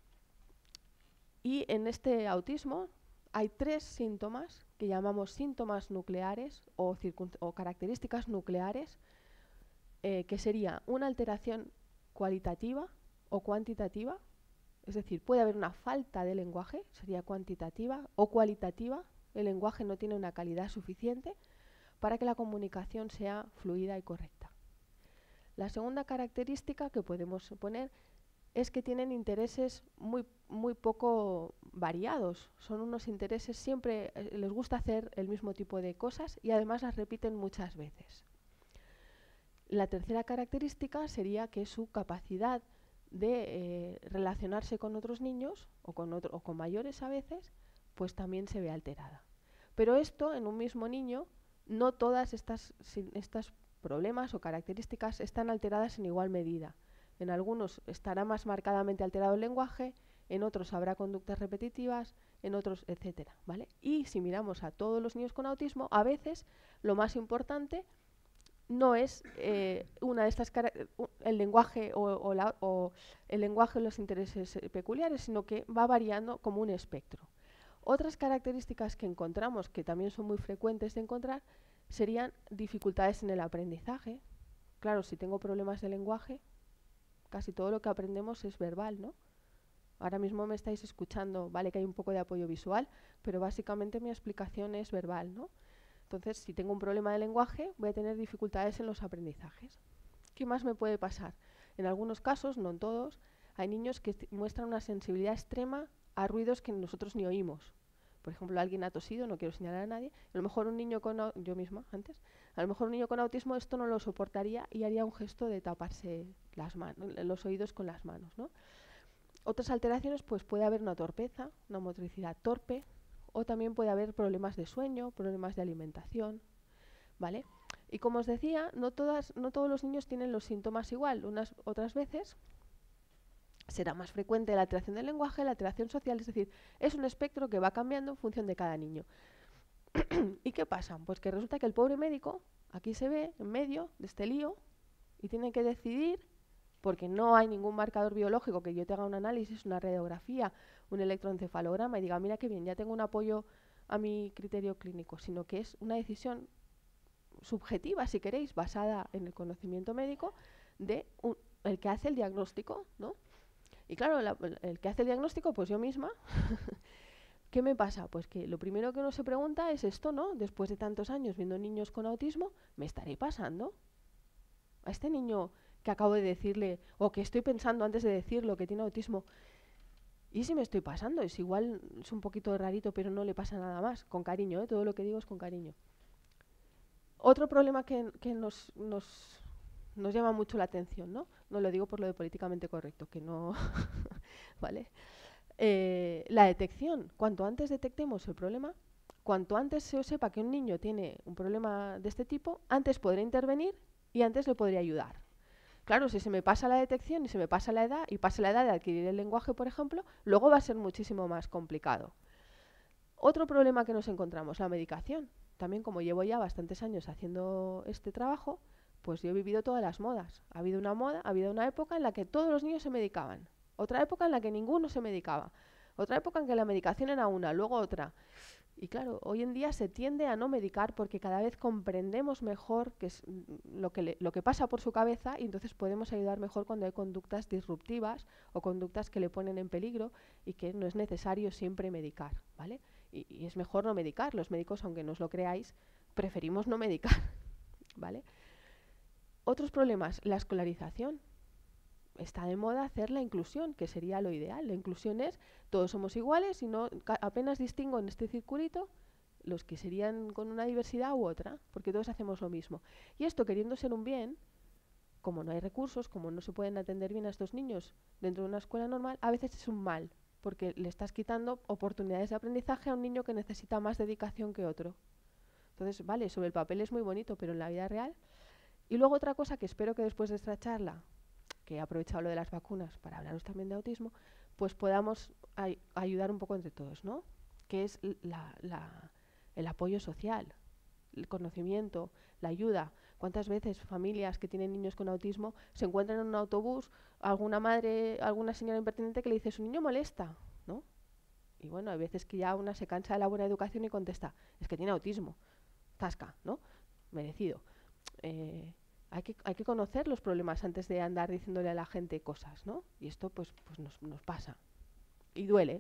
Y en este autismo hay 3 síntomas que llamamos síntomas nucleares o características nucleares, que sería una alteración cualitativa o cuantitativa, es decir, puede haber una falta de lenguaje, sería cuantitativa, o cualitativa, el lenguaje no tiene una calidad suficiente para que la comunicación sea fluida y correcta. La segunda característica que podemos poner es que tienen intereses muy poco variados. Son unos intereses, siempre les gusta hacer el mismo tipo de cosas y además las repiten muchas veces. La tercera característica sería que su capacidad de relacionarse con otros niños o con mayores a veces, pues también se ve alterada. Pero esto en un mismo niño, no todas estas problemas o características están alteradas en igual medida. En algunos estará más marcadamente alterado el lenguaje, en otros habrá conductas repetitivas, en otros, etcétera, ¿vale? Y si miramos a todos los niños con autismo, a veces lo más importante no es una de estas el lenguaje o el lenguaje o los intereses peculiares, sino que va variando como un espectro. Otras características que encontramos, que también son muy frecuentes de encontrar, serían dificultades en el aprendizaje. Claro, si tengo problemas de lenguaje, casi todo lo que aprendemos es verbal, ¿no? Ahora mismo me estáis escuchando, vale que hay un poco de apoyo visual, pero básicamente mi explicación es verbal, ¿no? Entonces, si tengo un problema de lenguaje, voy a tener dificultades en los aprendizajes. ¿Qué más me puede pasar? En algunos casos, no en todos, hay niños que muestran una sensibilidad extrema a ruidos que nosotros ni oímos. Por ejemplo, alguien ha tosido, no quiero señalar a nadie, a lo mejor un niño con yo misma antes, a lo mejor un niño con autismo esto no lo soportaría y haría un gesto de taparse los oídos con las manos, ¿no? Otras alteraciones, pues puede haber una torpeza, una motricidad torpe, o también puede haber problemas de sueño, problemas de alimentación, ¿vale? Y como os decía, no todos los niños tienen los síntomas igual. Otras veces será más frecuente la alteración del lenguaje, la alteración social, es decir, es un espectro que va cambiando en función de cada niño. ¿Y qué pasa? Pues que resulta que el pobre médico, aquí se ve en medio de este lío, y tiene que decidir, porque no hay ningún marcador biológico que yo te haga un análisis, una radiografía, un electroencefalograma y diga, mira qué bien, ya tengo un apoyo a mi criterio clínico, sino que es una decisión subjetiva, si queréis, basada en el conocimiento médico de el que hace el diagnóstico, ¿no? Y claro, el que hace el diagnóstico, pues yo misma, ¿qué me pasa? Pues que lo primero que uno se pregunta es esto, ¿no? Después de tantos años viendo niños con autismo, ¿me estaré pasando? A este niño que acabo de decirle, o que estoy pensando antes de decirlo, que tiene autismo, ¿y si me estoy pasando? Es igual, es un poquito rarito, pero no le pasa nada más. Con cariño, ¿eh? Todo lo que digo es con cariño. Otro problema que nos llama mucho la atención, ¿no? No lo digo por lo de políticamente correcto, que no... ¿Vale? La detección. Cuanto antes detectemos el problema, cuanto antes se sepa que un niño tiene un problema de este tipo, antes podré intervenir y antes le podría ayudar. Claro, si se me pasa la detección y se me pasa la edad, y pasa la edad de adquirir el lenguaje, por ejemplo, luego va a ser muchísimo más complicado. Otro problema que nos encontramos, la medicación. También como llevo ya bastantes años haciendo este trabajo, pues yo he vivido todas las modas. Ha habido una época en la que todos los niños se medicaban. Otra época en la que ninguno se medicaba. Otra época en que la medicación era una, luego otra. Y claro, hoy en día se tiende a no medicar porque cada vez comprendemos mejor qué es lo que pasa por su cabeza y entonces podemos ayudar mejor cuando hay conductas disruptivas o conductas que le ponen en peligro y que no es necesario siempre medicar, ¿vale? Y es mejor no medicar. Los médicos, aunque no os lo creáis, preferimos no medicar, ¿vale? Otros problemas, la escolarización. Está de moda hacer la inclusión, que sería lo ideal. La inclusión es, todos somos iguales y no apenas distingo en este circulito los que serían con una diversidad u otra, porque todos hacemos lo mismo. Y esto, queriendo ser un bien, como no hay recursos, como no se pueden atender bien a estos niños dentro de una escuela normal, a veces es un mal, porque le estás quitando oportunidades de aprendizaje a un niño que necesita más dedicación que otro. Entonces, vale, sobre el papel es muy bonito, pero en la vida real... Y luego otra cosa que espero que después de esta charla, que he aprovechado lo de las vacunas para hablaros también de autismo, pues podamos ayudar un poco entre todos, ¿no? Que es el apoyo social, el conocimiento, la ayuda. ¿Cuántas veces familias que tienen niños con autismo se encuentran en un autobús, alguna madre, alguna señora impertinente que le dice, su niño molesta, ¿no? Y bueno, hay veces que ya una se cansa de la buena educación y contesta, es que tiene autismo, tasca, ¿no? Merecido. Hay que conocer los problemas antes de andar diciéndole a la gente cosas, ¿no? Y esto pues nos pasa. Y duele.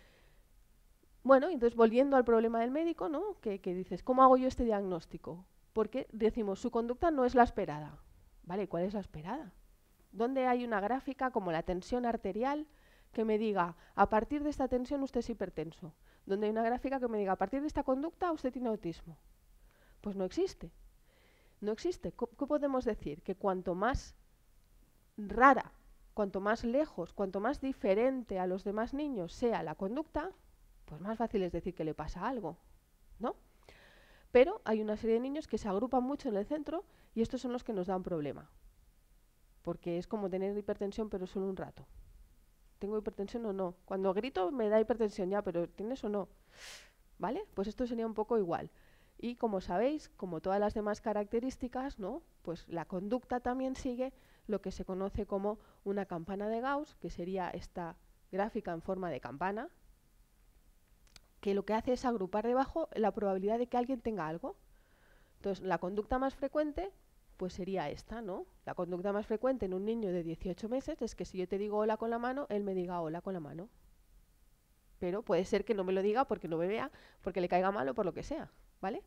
Bueno, entonces volviendo al problema del médico, ¿no? Que dices, ¿cómo hago yo este diagnóstico? Porque decimos, su conducta no es la esperada. ¿Vale? ¿Cuál es la esperada? ¿Dónde hay una gráfica como la tensión arterial que me diga, a partir de esta tensión usted es hipertenso? ¿Dónde hay una gráfica que me diga, a partir de esta conducta usted tiene autismo? Pues no existe. No existe. ¿Qué podemos decir? Que cuanto más rara cuanto más lejos, cuanto más diferente a los demás niños sea la conducta, pues más fácil es decir que le pasa algo, ¿no? Pero hay una serie de niños que se agrupan mucho en el centro y estos son los que nos dan problema. Porque es como tener hipertensión pero solo un rato. ¿Tengo hipertensión o no? Cuando grito me da hipertensión ya, pero ¿tienes o no? ¿Vale? Pues esto sería un poco igual. Y como sabéis, como todas las demás características, ¿no? Pues la conducta también sigue lo que se conoce como una campana de Gauss, que sería esta gráfica en forma de campana, que lo que hace es agrupar debajo la probabilidad de que alguien tenga algo. Entonces, la conducta más frecuente pues sería esta, ¿no? La conducta más frecuente en un niño de 18 meses es que si yo te digo hola con la mano, él me diga hola con la mano. Pero puede ser que no me lo diga porque no me vea, porque le caiga mal o por lo que sea, ¿vale?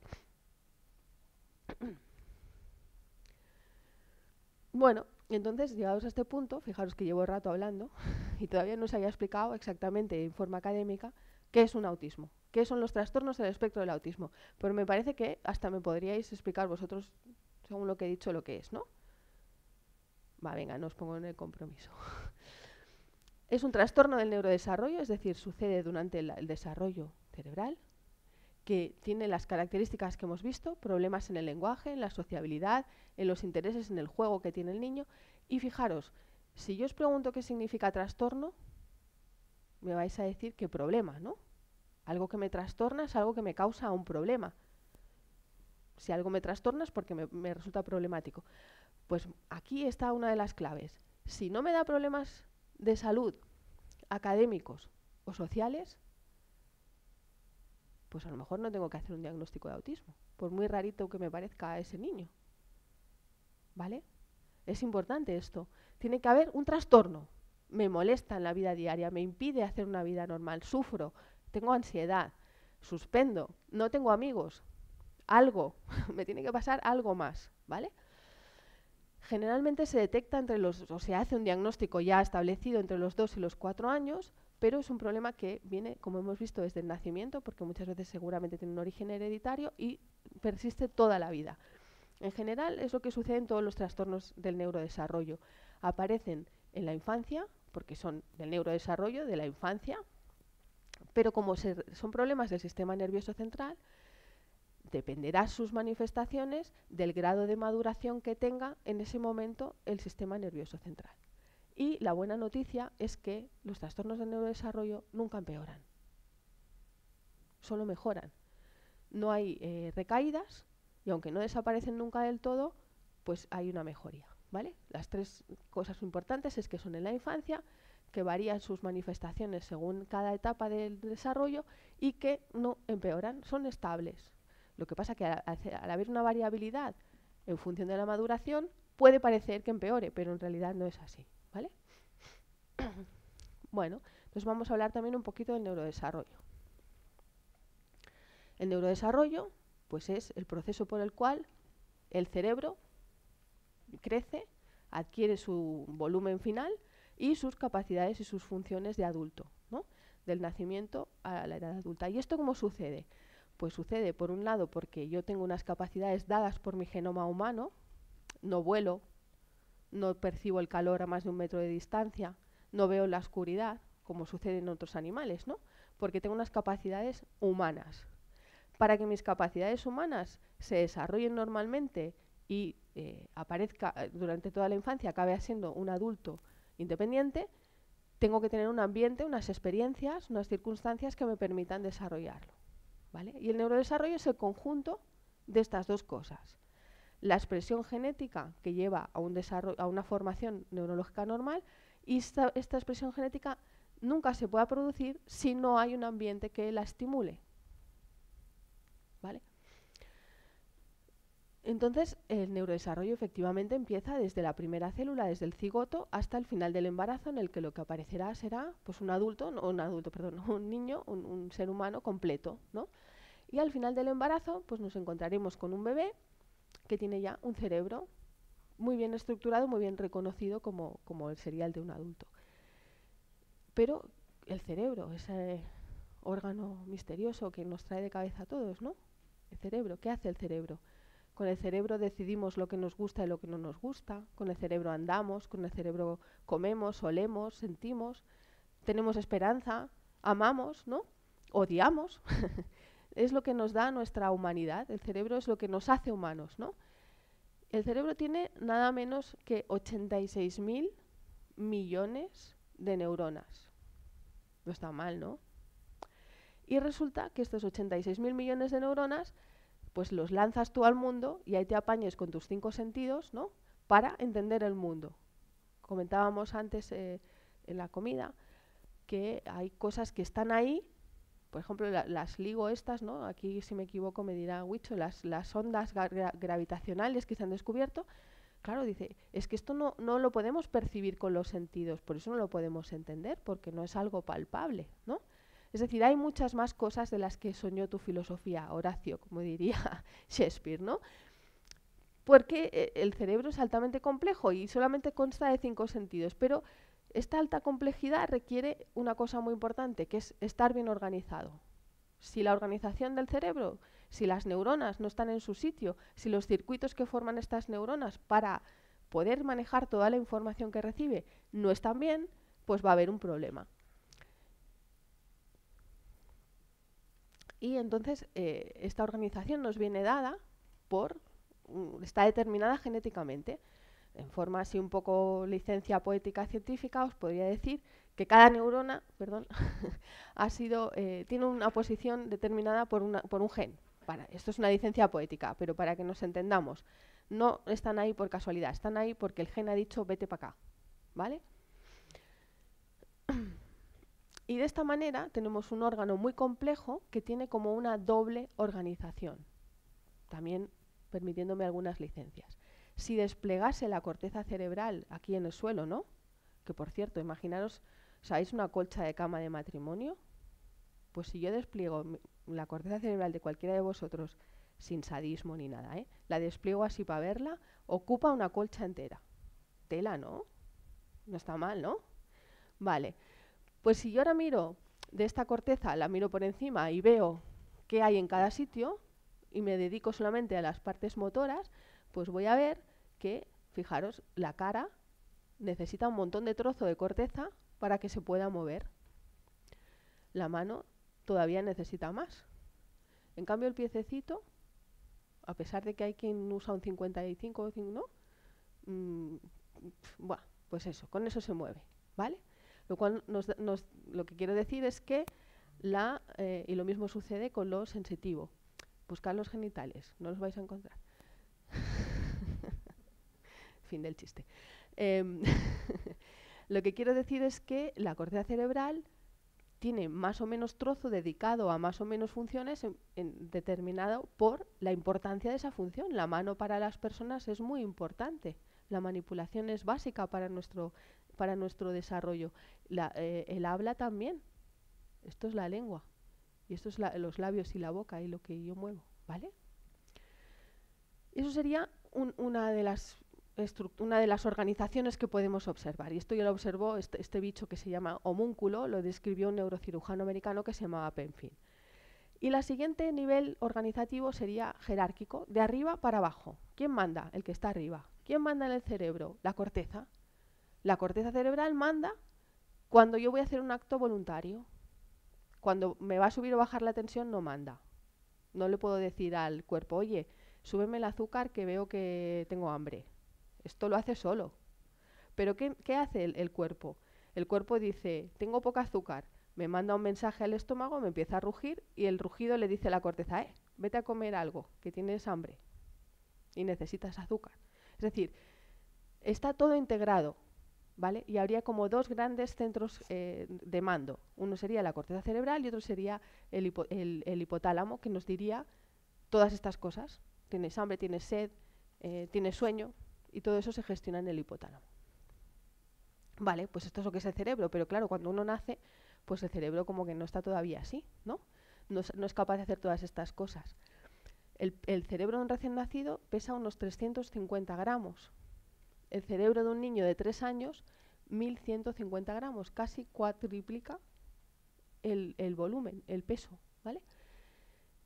Bueno, entonces, llegados a este punto, fijaros que llevo rato hablando y todavía no os había explicado exactamente en forma académica qué es un autismo, qué son los trastornos del espectro del autismo. Pero me parece que hasta me podríais explicar vosotros, según lo que he dicho, lo que es, ¿no? Va, venga, no os pongo en el compromiso. Es un trastorno del neurodesarrollo, es decir, sucede durante el desarrollo cerebral, que tiene las características que hemos visto, problemas en el lenguaje, en la sociabilidad, en los intereses, en el juego que tiene el niño. Y fijaros, si yo os pregunto qué significa trastorno, me vais a decir qué problema, ¿no? Algo que me trastorna es algo que me causa un problema. Si algo me trastorna es porque me resulta problemático. Pues aquí está una de las claves. Si no me da problemas de salud, académicos o sociales, pues a lo mejor no tengo que hacer un diagnóstico de autismo, por muy rarito que me parezca a ese niño. ¿Vale? Es importante esto. Tiene que haber un trastorno. Me molesta en la vida diaria, me impide hacer una vida normal, sufro, tengo ansiedad, suspendo, no tengo amigos, algo, me tiene que pasar algo más, ¿vale? Generalmente se detecta o se hace un diagnóstico ya establecido entre los 2 y los 4 años, pero es un problema que viene, como hemos visto, desde el nacimiento, porque muchas veces seguramente tiene un origen hereditario y persiste toda la vida. En general es lo que sucede en todos los trastornos del neurodesarrollo. Aparecen en la infancia, porque son del neurodesarrollo, de la infancia, pero como son problemas del sistema nervioso central, dependerá sus manifestaciones del grado de maduración que tenga en ese momento el sistema nervioso central. Y la buena noticia es que los trastornos del neurodesarrollo nunca empeoran, solo mejoran. No hay recaídas y aunque no desaparecen nunca del todo, pues hay una mejoría, ¿vale? Las 3 cosas importantes es que son en la infancia, que varían sus manifestaciones según cada etapa del desarrollo y que no empeoran, son estables. Lo que pasa es que al haber una variabilidad en función de la maduración, puede parecer que empeore, pero en realidad no es así, ¿vale? Bueno, entonces vamos a hablar también un poquito del neurodesarrollo. El neurodesarrollo, pues es el proceso por el cual el cerebro crece, adquiere su volumen final y sus capacidades y sus funciones de adulto, ¿no? Del nacimiento a la edad adulta. ¿Y esto cómo sucede? Pues sucede, por un lado, porque yo tengo unas capacidades dadas por mi genoma humano, no vuelo, no percibo el calor a más de 1 metro de distancia, no veo la oscuridad, como sucede en otros animales, ¿no? Porque tengo unas capacidades humanas. Para que mis capacidades humanas se desarrollen normalmente y aparezca durante toda la infancia, acabe siendo un adulto independiente, tengo que tener un ambiente, unas experiencias, unas circunstancias que me permitan desarrollarlo, ¿vale? Y el neurodesarrollo es el conjunto de estas 2 cosas. La expresión genética que lleva a una formación neurológica normal y esta expresión genética nunca se puede producir si no hay un ambiente que la estimule, ¿vale? Entonces, el neurodesarrollo efectivamente empieza desde la primera célula, desde el cigoto, hasta el final del embarazo, en el que lo que aparecerá será pues, un niño, un ser humano completo, ¿no? Y al final del embarazo, pues nos encontraremos con un bebé que tiene ya un cerebro muy bien estructurado, muy bien reconocido como sería el de un adulto. Pero el cerebro, ese órgano misterioso que nos trae de cabeza a todos, ¿no? El cerebro, ¿qué hace el cerebro? Con el cerebro decidimos lo que nos gusta y lo que no nos gusta. Con el cerebro andamos, con el cerebro comemos, olemos, sentimos, tenemos esperanza, amamos, ¿no? Odiamos. Es lo que nos da nuestra humanidad. El cerebro es lo que nos hace humanos, ¿no? El cerebro tiene nada menos que 86.000 millones de neuronas. No está mal, ¿no? Y resulta que estos 86.000 millones de neuronas, pues los lanzas tú al mundo y ahí te apañes con tus 5 sentidos, ¿no? Para entender el mundo. Comentábamos antes en la comida que hay cosas que están ahí, por ejemplo, las LIGO estas, ¿no? Aquí, si me equivoco, me dirá Huicho, las ondas gravitacionales que se han descubierto. Claro, dice, es que esto no lo podemos percibir con los sentidos, por eso no lo podemos entender, porque no es algo palpable, ¿no? Es decir, hay muchas más cosas de las que soñó tu filosofía, Horacio, como diría Shakespeare, ¿no? Porque el cerebro es altamente complejo y solamente consta de 5 sentidos, pero esta alta complejidad requiere una cosa muy importante, que es estar bien organizado. Si la organización del cerebro, si las neuronas no están en su sitio, si los circuitos que forman estas neuronas para poder manejar toda la información que recibe no están bien, pues va a haber un problema. Y entonces esta organización nos viene dada está determinada genéticamente. En forma así un poco licencia poética científica, os podría decir que cada neurona, tiene una posición determinada por un gen. Esto es una licencia poética, pero para que nos entendamos, no están ahí por casualidad, están ahí porque el gen ha dicho vete para acá, ¿vale? Y de esta manera tenemos un órgano muy complejo que tiene como una doble organización, también permitiéndome algunas licencias. Si desplegase la corteza cerebral aquí en el suelo, ¿no? Que por cierto, imaginaros, ¿sabéis una colcha de cama de matrimonio? Pues si yo despliego la corteza cerebral de cualquiera de vosotros, sin sadismo ni nada, la despliego así para verla, ocupa una colcha entera. Tela, ¿no? No está mal, ¿no? Vale. Pues si yo ahora miro de esta corteza, la miro por encima y veo qué hay en cada sitio y me dedico solamente a las partes motoras, pues voy a ver que, fijaros, la cara necesita un montón de trozo de corteza para que se pueda mover. La mano todavía necesita más. En cambio, el piececito, a pesar de que hay quien usa un 55, ¿no? Bueno, pues eso, con eso se mueve, ¿vale? Lo cual lo que quiero decir es que y lo mismo sucede con lo sensitivo. Buscad los genitales, no los vais a encontrar. Fin del chiste. Lo que quiero decir es que la corteza cerebral tiene más o menos trozo dedicado a más o menos funciones determinado por la importancia de esa función. La mano para las personas es muy importante. La manipulación es básica para nuestro desarrollo. El habla también. Esto es la lengua. Y esto es los labios y la boca y lo que yo muevo, ¿vale? Eso sería una de las organizaciones que podemos observar. Y esto ya lo observó este bicho que se llama homúnculo, lo describió un neurocirujano americano que se llamaba Penfield. Y la siguiente nivel organizativo sería jerárquico, de arriba para abajo. ¿Quién manda? El que está arriba. ¿Quién manda en el cerebro? La corteza. La corteza cerebral manda cuando yo voy a hacer un acto voluntario. Cuando me va a subir o bajar la tensión, no manda. No le puedo decir al cuerpo, oye, súbeme el azúcar que veo que tengo hambre. Esto lo hace solo. Pero ¿qué hace el cuerpo? El cuerpo dice, tengo poca azúcar. Me manda un mensaje al estómago, me empieza a rugir y el rugido le dice a la corteza, vete a comer algo, que tienes hambre y necesitas azúcar. Es decir, está todo integrado, ¿vale? Y habría como dos grandes centros de mando. Uno sería la corteza cerebral y otro sería el hipotálamo, que nos diría todas estas cosas. Tienes hambre, tienes sed, tienes sueño, y todo eso se gestiona en el hipotálamo. Vale, pues esto es lo que es el cerebro, pero claro, cuando uno nace, pues el cerebro como que no está todavía así, ¿no? No es capaz de hacer todas estas cosas. El cerebro de un recién nacido pesa unos 350 gramos. El cerebro de un niño de 3 años, 1.150 gramos, casi cuatriplica el volumen, el peso, ¿vale?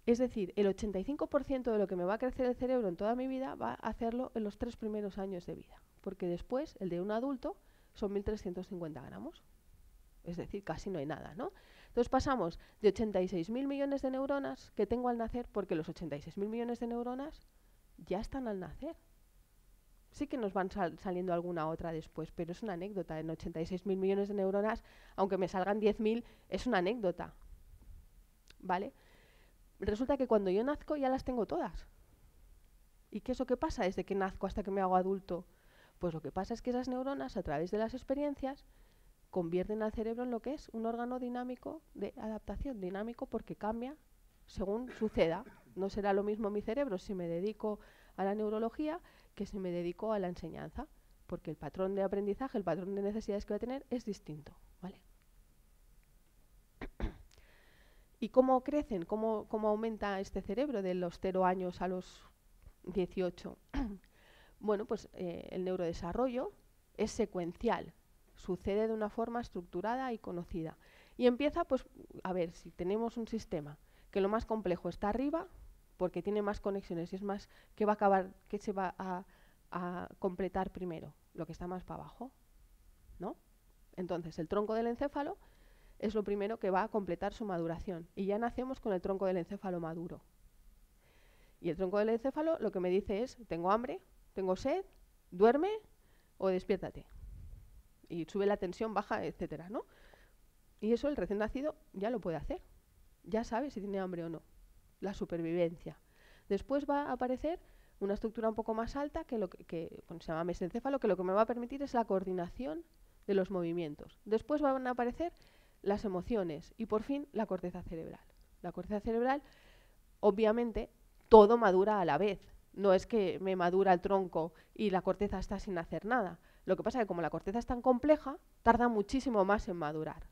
Es decir, el 85% de lo que me va a crecer el cerebro en toda mi vida va a hacerlo en los 3 primeros años de vida, porque después el de un adulto son 1.350 gramos. Es decir, casi no hay nada, ¿no? Entonces pasamos de 86.000 millones de neuronas que tengo al nacer, porque los 86.000 millones de neuronas ya están al nacer. Sí que nos van saliendo alguna otra después, pero es una anécdota. En 86.000 millones de neuronas, aunque me salgan 10.000, es una anécdota. ¿Vale? Resulta que cuando yo nazco ya las tengo todas. ¿Y qué es lo que pasa desde que nazco hasta que me hago adulto? Pues lo que pasa es que esas neuronas, a través de las experiencias, convierten al cerebro en lo que es un órgano dinámico de adaptación, dinámico porque cambia según suceda. No será lo mismo mi cerebro si me dedico a la neurología que si me dedico a la enseñanza, porque el patrón de aprendizaje, el patrón de necesidades que voy a tener es distinto, ¿vale? ¿Y cómo crecen? ¿Cómo aumenta este cerebro de los 0 años a los 18? Bueno, pues el neurodesarrollo es secuencial, sucede de una forma estructurada y conocida. Y empieza, pues, a ver, si tenemos un sistema que lo más complejo está arriba, porque tiene más conexiones y es más, ¿qué va a acabar, qué se va a completar primero? Lo que está más para abajo, ¿no? Entonces, el tronco del encéfalo es lo primero que va a completar su maduración. Y ya nacemos con el tronco del encéfalo maduro. Y el tronco del encéfalo lo que me dice es, tengo hambre, tengo sed, duerme o despiértate. Y sube la tensión, baja, etcétera, ¿no? Y eso el recién nacido ya lo puede hacer. Ya sabe si tiene hambre o no. La supervivencia. Después va a aparecer una estructura un poco más alta que se llama mesencéfalo, que lo que me va a permitir es la coordinación de los movimientos. Después van a aparecer las emociones y por fin la corteza cerebral. La corteza cerebral, obviamente, todo madura a la vez. No es que me madura el tronco y la corteza está sin hacer nada. Lo que pasa es que como la corteza es tan compleja, tarda muchísimo más en madurar.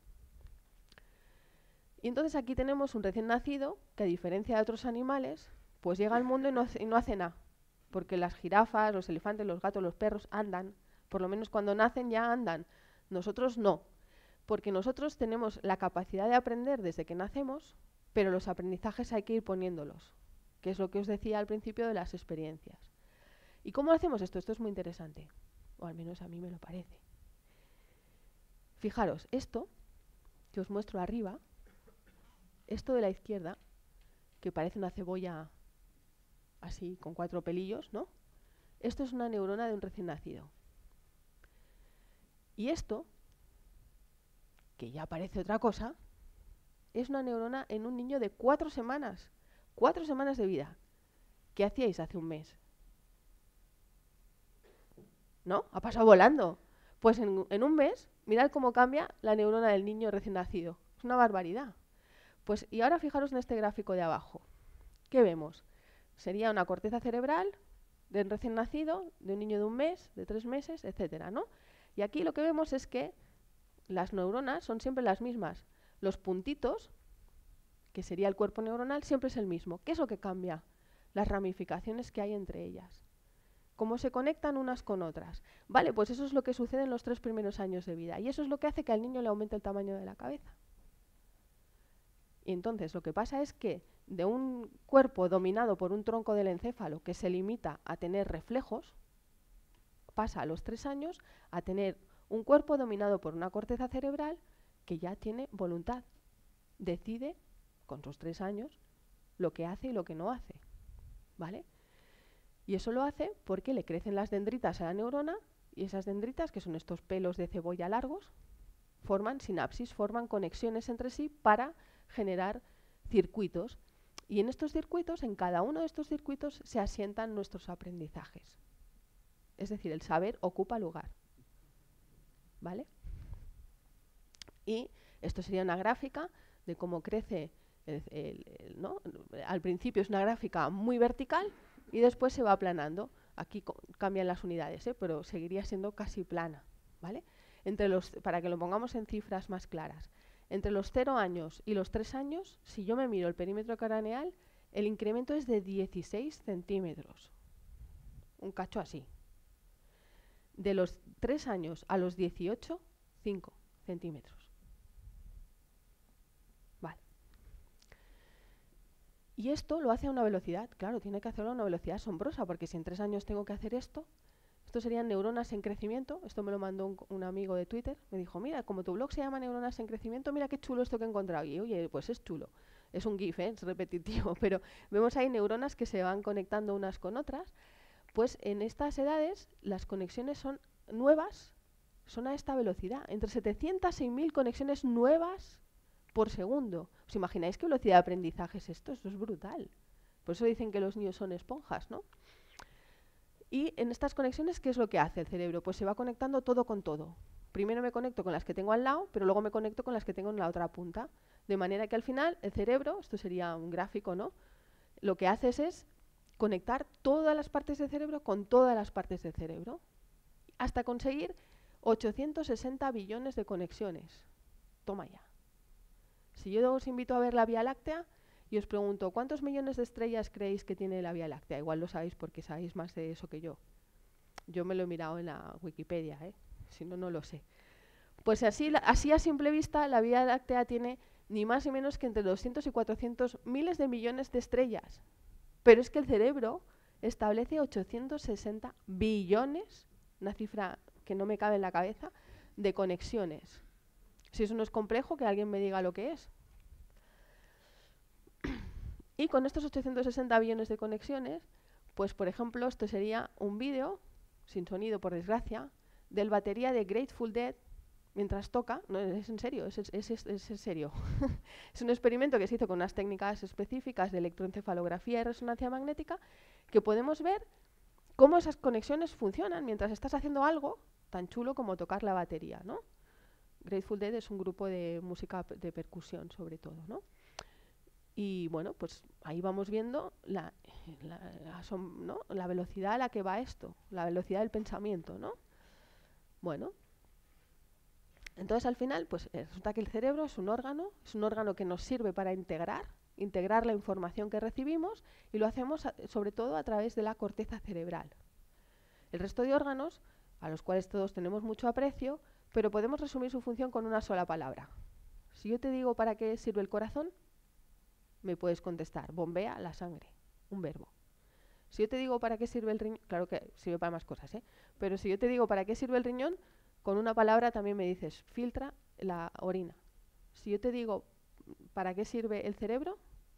Y entonces aquí tenemos un recién nacido que, a diferencia de otros animales, pues llega al mundo y no hace nada. Porque las jirafas, los elefantes, los gatos, los perros andan. Por lo menos cuando nacen ya andan. Nosotros no. Porque nosotros tenemos la capacidad de aprender desde que nacemos, pero los aprendizajes hay que ir poniéndolos, que es lo que os decía al principio de las experiencias. ¿Y cómo hacemos esto? Esto es muy interesante, o al menos a mí me lo parece. Fijaros, esto que os muestro arriba, esto de la izquierda, que parece una cebolla así con 4 pelillos, ¿no? Esto es una neurona de un recién nacido. Y esto, que ya parece otra cosa, es una neurona en un niño de 4 semanas. 4 semanas de vida. ¿Qué hacíais hace un mes? ¿No? Ha pasado volando. Pues en un mes, mirad cómo cambia la neurona del niño recién nacido. Es una barbaridad. Pues, y ahora fijaros en este gráfico de abajo. ¿Qué vemos? Sería una corteza cerebral de un recién nacido, de un niño de un mes, de 3 meses, etcétera, ¿no? Y aquí lo que vemos es que las neuronas son siempre las mismas. Los puntitos, que sería el cuerpo neuronal, siempre es el mismo. ¿Qué es lo que cambia? Las ramificaciones que hay entre ellas. Cómo se conectan unas con otras. Vale, pues eso es lo que sucede en los 3 primeros años de vida. Y eso es lo que hace que al niño le aumente el tamaño de la cabeza. Y entonces lo que pasa es que de un cuerpo dominado por un tronco del encéfalo que se limita a tener reflejos, pasa a los 3 años a tener un cuerpo dominado por una corteza cerebral que ya tiene voluntad. Decide, con sus 3 años, lo que hace y lo que no hace. ¿Vale? Y eso lo hace porque le crecen las dendritas a la neurona y esas dendritas, que son estos pelos de cebolla largos, forman sinapsis, forman conexiones entre sí para generar circuitos. Y en estos circuitos, en cada uno de estos circuitos, se asientan nuestros aprendizajes. Es decir, el saber ocupa lugar. ¿Vale? Y esto sería una gráfica de cómo crece, ¿no? Al principio es una gráfica muy vertical y después se va aplanando. Aquí cambian las unidades, pero seguiría siendo casi plana. ¿Vale? Para que lo pongamos en cifras más claras. Entre los 0 años y los 3 años, si yo me miro el perímetro craneal, el incremento es de 16 centímetros. Un cacho así. De los 3 años a los 18, 5 centímetros. Vale. Y esto lo hace a una velocidad, claro, tiene que hacerlo a una velocidad asombrosa, porque si en 3 años tengo que hacer esto serían neuronas en crecimiento. Esto me lo mandó un amigo de Twitter. Me dijo, mira, como tu blog se llama neuronas en crecimiento, mira qué chulo esto que he encontrado. Y oye, pues es chulo. Es un GIF, es repetitivo, pero vemos ahí neuronas que se van conectando unas con otras. Pues en estas edades las conexiones son nuevas, son a esta velocidad. Entre 700 y 1000 conexiones nuevas por segundo. ¿Os imagináis qué velocidad de aprendizaje es esto? Esto es brutal. Por eso dicen que los niños son esponjas, ¿no? Y en estas conexiones, ¿qué es lo que hace el cerebro? Pues se va conectando todo con todo. Primero me conecto con las que tengo al lado, pero luego me conecto con las que tengo en la otra punta. De manera que al final el cerebro, esto sería un gráfico, ¿no? Lo que haces es conectar todas las partes del cerebro con todas las partes del cerebro, hasta conseguir 860 billones de conexiones. Toma ya. Si yo os invito a ver la Vía Láctea y os pregunto, ¿cuántos millones de estrellas creéis que tiene la Vía Láctea? Igual lo sabéis porque sabéis más de eso que yo. Yo me lo he mirado en la Wikipedia, si no, no lo sé. Pues así a simple vista, la Vía Láctea tiene ni más ni menos que entre 200 y 400 miles de millones de estrellas. Pero es que el cerebro establece 860 billones, una cifra que no me cabe en la cabeza, de conexiones. Si eso no es complejo, que alguien me diga lo que es. Y con estos 860 billones de conexiones, pues por ejemplo, esto sería un vídeo, sin sonido por desgracia, del batería de Grateful Dead mientras toca. No, es en serio, es en serio. Es un experimento que se hizo con unas técnicas específicas de electroencefalografía y resonancia magnética, que podemos ver cómo esas conexiones funcionan mientras estás haciendo algo tan chulo como tocar la batería, ¿no? Grateful Dead es un grupo de música de percusión, sobre todo, ¿no? Y bueno, pues ahí vamos viendo la velocidad a la que va esto, la velocidad del pensamiento, ¿no? Bueno, entonces al final, pues resulta que el cerebro es un órgano que nos sirve para integrar la información que recibimos, y lo hacemos sobre todo a través de la corteza cerebral. El resto de órganos, a los cuales todos tenemos mucho aprecio, pero podemos resumir su función con una sola palabra. Si yo te digo ¿para qué sirve el corazón?, me puedes contestar, bombea la sangre, un verbo. Si yo te digo ¿para qué sirve el riñón?, claro que sirve para más cosas, pero si yo te digo ¿para qué sirve el riñón?, con una palabra también me dices, filtra la orina. Si yo te digo ¿para qué sirve el cerebro?,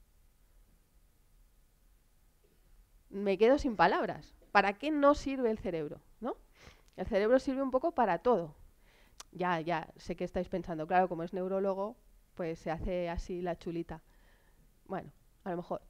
me quedo sin palabras. ¿Para qué no sirve el cerebro?, ¿no? El cerebro sirve un poco para todo. Ya sé que estáis pensando, claro, como es neurólogo, pues se hace así la chulita. Bueno, a lo mejor.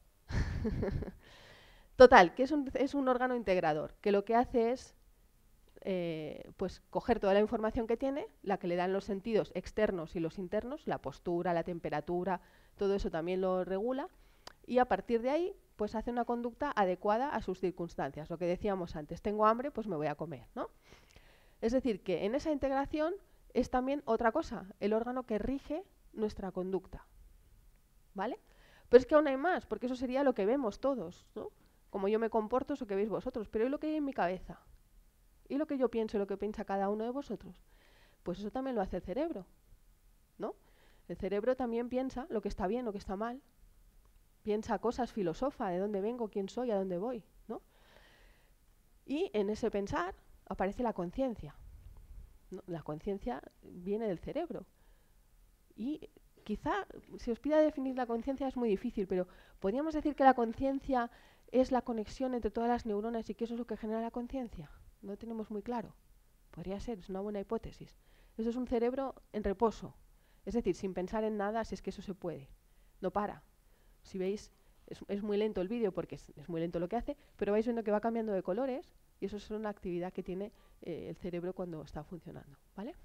Total, que es un órgano integrador, que lo que hace es pues coger toda la información que tiene, la que le dan los sentidos externos y los internos, la postura, la temperatura, todo eso también lo regula, y a partir de ahí pues hace una conducta adecuada a sus circunstancias. Lo que decíamos antes, tengo hambre, pues me voy a comer, ¿no? Es decir, que en esa integración es también otra cosa, el órgano que rige nuestra conducta, ¿vale? Pero es que aún hay más, porque eso sería lo que vemos todos, ¿no? Como yo me comporto, eso que veis vosotros, pero ¿y lo que hay en mi cabeza? ¿Y lo que yo pienso y lo que piensa cada uno de vosotros? Pues eso también lo hace el cerebro, ¿no? El cerebro también piensa lo que está bien, lo que está mal. Piensa cosas, filosofa, de dónde vengo, quién soy, a dónde voy, ¿no? Y en ese pensar aparece la conciencia, ¿no? La conciencia viene del cerebro. Y quizá, si os pida definir la conciencia es muy difícil, pero ¿podríamos decir que la conciencia es la conexión entre todas las neuronas y que eso es lo que genera la conciencia? No lo tenemos muy claro. Podría ser, es una buena hipótesis. Eso es un cerebro en reposo, es decir, sin pensar en nada, si es que eso se puede. No para. Si veis, es muy lento el vídeo porque es muy lento lo que hace, pero vais viendo que va cambiando de colores y eso es una actividad que tiene el cerebro cuando está funcionando, ¿vale?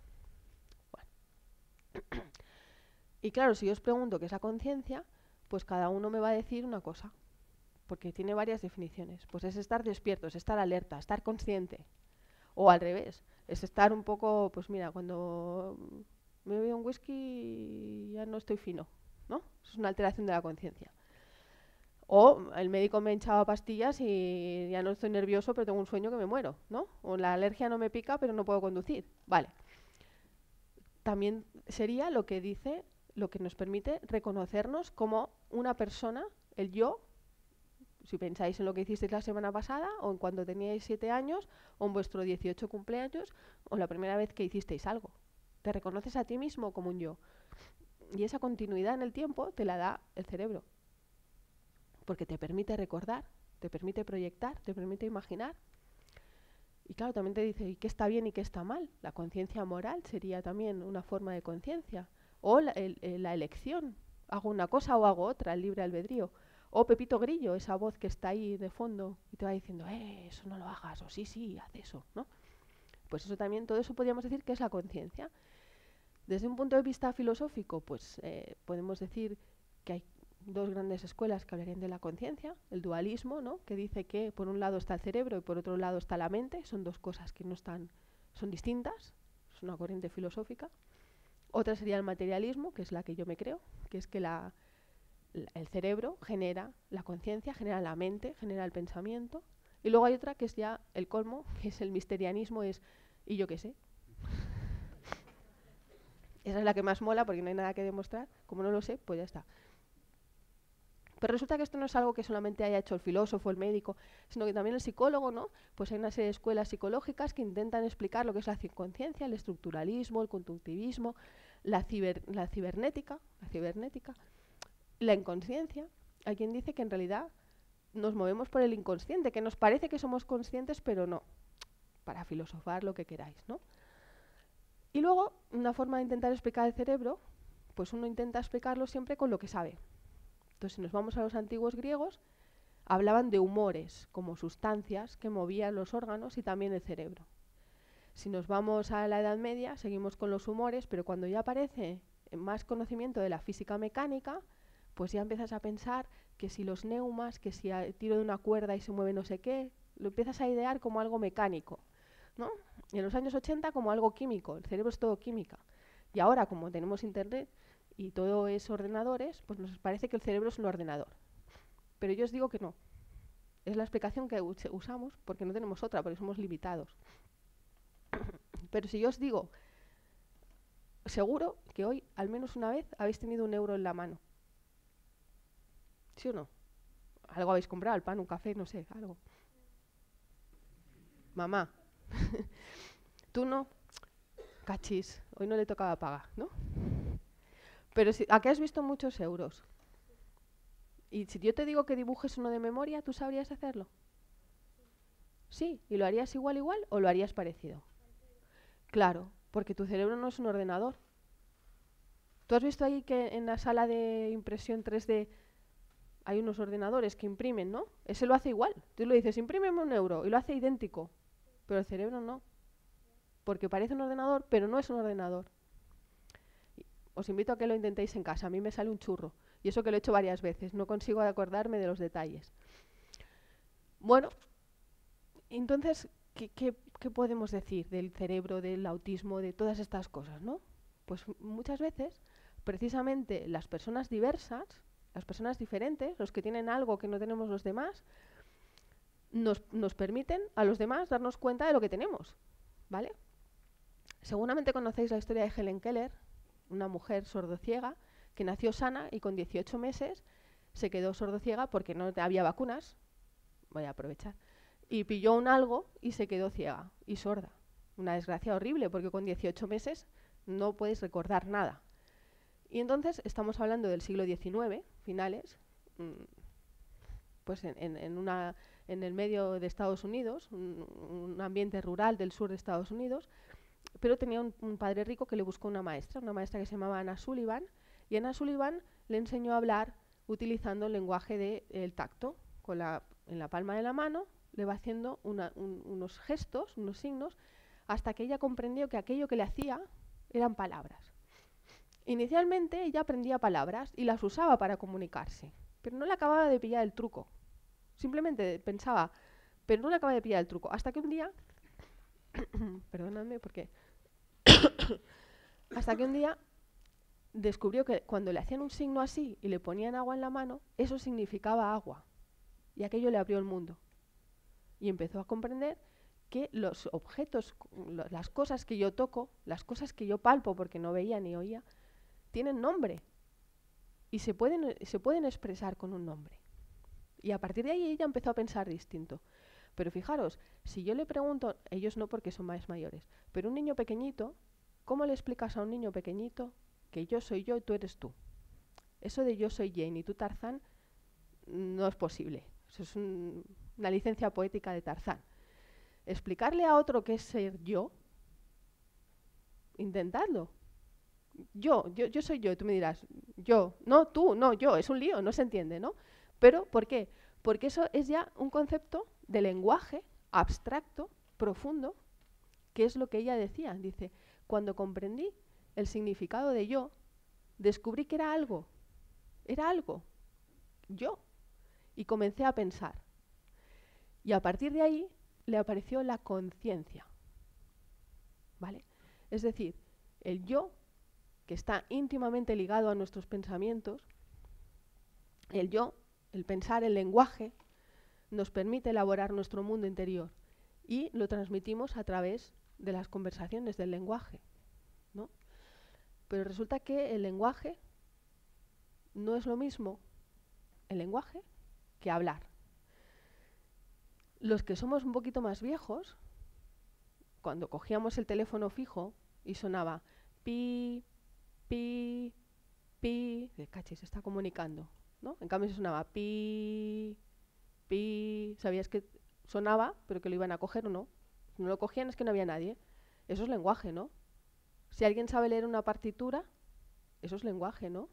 Bueno. Y claro, si yo os pregunto qué es la conciencia, pues cada uno me va a decir una cosa, porque tiene varias definiciones. Pues es estar despierto, es estar alerta, estar consciente. O al revés, es estar un poco, pues mira, cuando me bebo un whisky ya no estoy fino, ¿no? Eso es una alteración de la conciencia. O el médico me ha echado pastillas y ya no estoy nervioso, pero tengo un sueño que me muero, ¿no? O la alergia no me pica, pero no puedo conducir. Vale. También sería lo que dice, lo que nos permite reconocernos como una persona el yo, si pensáis en lo que hicisteis la semana pasada, o en cuando teníais 7 años, o en vuestro 18 cumpleaños, o la primera vez que hicisteis algo. Te reconoces a ti mismo como un yo. Y esa continuidad en el tiempo te la da el cerebro. Porque te permite recordar, te permite proyectar, te permite imaginar. Y claro, también te dice, ¿y qué está bien y qué está mal? La conciencia moral sería también una forma de conciencia. O la elección. Hago una cosa o hago otra, el libre albedrío. O Pepito Grillo, esa voz que está ahí de fondo y te va diciendo, eso no lo hagas, o sí, haz eso, ¿no? Pues eso también, todo eso podríamos decir que es la conciencia. Desde un punto de vista filosófico, pues podemos decir que hay dos grandes escuelas que hablarían de la conciencia, el dualismo, ¿no? Que dice que por un lado está el cerebro y por otro lado está la mente, son dos cosas que no están, son distintas, es una corriente filosófica. Otra sería el materialismo, que es la que yo me creo, que es que el cerebro genera la conciencia, genera la mente, genera el pensamiento. Y luego hay otra que es ya el colmo, que es el misterianismo, ¿y yo qué sé? Esa es la que más mola porque no hay nada que demostrar. Como no lo sé, pues ya está. Pero resulta que esto no es algo que solamente haya hecho el filósofo, el médico, sino que también el psicólogo, ¿no? Pues hay una serie de escuelas psicológicas que intentan explicar lo que es la conciencia, el estructuralismo, el conductivismo, la cibernética, la inconsciencia. Hay quien dice que en realidad nos movemos por el inconsciente, que nos parece que somos conscientes, pero no. Para filosofar lo que queráis, ¿no? Y luego, una forma de intentar explicar el cerebro, pues uno intenta explicarlo siempre con lo que sabe. Entonces, si nos vamos a los antiguos griegos, hablaban de humores como sustancias que movían los órganos y también el cerebro. Si nos vamos a la Edad Media, seguimos con los humores, pero cuando ya aparece más conocimiento de la física mecánica, pues ya empiezas a pensar que si los neumas, que si tiro de una cuerda y se mueve no sé qué, lo empiezas a idear como algo mecánico, ¿no? Y en los años 80 como algo químico, el cerebro es todo química. Y ahora, como tenemos internet y todo es ordenadores, pues nos parece que el cerebro es un ordenador. Pero yo os digo que no. Es la explicación que usamos porque no tenemos otra, porque somos limitados. Pero si yo os digo, seguro que hoy, al menos una vez, habéis tenido un euro en la mano. ¿Sí o no? Algo habéis comprado, el pan, un café, no sé, algo. Mamá. Tú no. Cachis, hoy no le tocaba pagar, ¿no? Pero ¿a qué has visto muchos euros? Y si yo te digo que dibujes uno de memoria, ¿tú sabrías hacerlo? Sí, ¿y lo harías igual o lo harías parecido? Claro, porque tu cerebro no es un ordenador. ¿Tú has visto ahí que en la sala de impresión 3D hay unos ordenadores que imprimen, ¿no? Ese lo hace igual. Tú le dices, imprímeme un euro, y lo hace idéntico. Pero el cerebro no. Porque parece un ordenador, pero no es un ordenador. Os invito a que lo intentéis en casa. A mí me sale un churro. Y eso que lo he hecho varias veces. No consigo acordarme de los detalles. Bueno, entonces, ¿qué podemos decir del cerebro, del autismo, de todas estas cosas, ¿no? Pues muchas veces, precisamente las personas diversas, las personas diferentes, los que tienen algo que no tenemos los demás, nos permiten a los demás darnos cuenta de lo que tenemos, ¿vale? Seguramente conocéis la historia de Helen Keller, una mujer sordociega que nació sana y con 18 meses se quedó sordociega porque no había vacunas. Voy a aprovechar. Y pilló un algo y se quedó ciega y sorda. Una desgracia horrible porque con 18 meses no puedes recordar nada. Y entonces estamos hablando del siglo XIX, finales, pues en el medio de Estados Unidos, un ambiente rural del sur de Estados Unidos, pero tenía un padre rico que le buscó una maestra que se llamaba Anna Sullivan, y Anna Sullivan le enseñó a hablar utilizando el lenguaje del tacto. En la palma de la mano le va haciendo unos gestos, unos signos, hasta que ella comprendió que aquello que le hacía eran palabras. Inicialmente ella aprendía palabras y las usaba para comunicarse, pero no le acababa de pillar el truco. Simplemente pensaba, pero no le acababa de pillar el truco, hasta que un día perdonadme porque hasta que un día descubrió que cuando le hacían un signo así y le ponían agua en la mano, eso significaba agua. Y aquello le abrió el mundo. Y empezó a comprender que los objetos, las cosas que yo toco, las cosas que yo palpo porque no veía ni oía, tienen nombre. Y se pueden expresar con un nombre. Y a partir de ahí ella empezó a pensar distinto. Pero fijaros, si yo le pregunto, ellos no porque son más mayores, pero un niño pequeñito, ¿cómo le explicas a un niño pequeñito que yo soy yo y tú eres tú? Eso de yo soy Jane y tú Tarzán no es posible. Eso es una licencia poética de Tarzán. Explicarle a otro qué es ser yo, intentadlo. Yo soy yo, y tú me dirás, yo, no, tú, no, yo, es un lío, no se entiende, ¿no? Pero, ¿por qué? Porque eso es ya un concepto de lenguaje abstracto, profundo, que es lo que ella decía. Dice, cuando comprendí el significado de yo, descubrí que era algo, yo, y comencé a pensar. Y a partir de ahí le apareció la conciencia, ¿vale? Es decir, el yo, que está íntimamente ligado a nuestros pensamientos, el yo, el pensar, el lenguaje, nos permite elaborar nuestro mundo interior y lo transmitimos a través de las conversaciones del lenguaje, ¿no? Pero resulta que el lenguaje no es lo mismo el lenguaje que hablar. Los que somos un poquito más viejos, cuando cogíamos el teléfono fijo y sonaba pi, pi, pi, de caché, se está comunicando, ¿no? En cambio se sonaba pi, pi, sabías que sonaba, pero que lo iban a coger o no. Si no lo cogían es que no había nadie. Eso es lenguaje, ¿no? Si alguien sabe leer una partitura, eso es lenguaje, ¿no?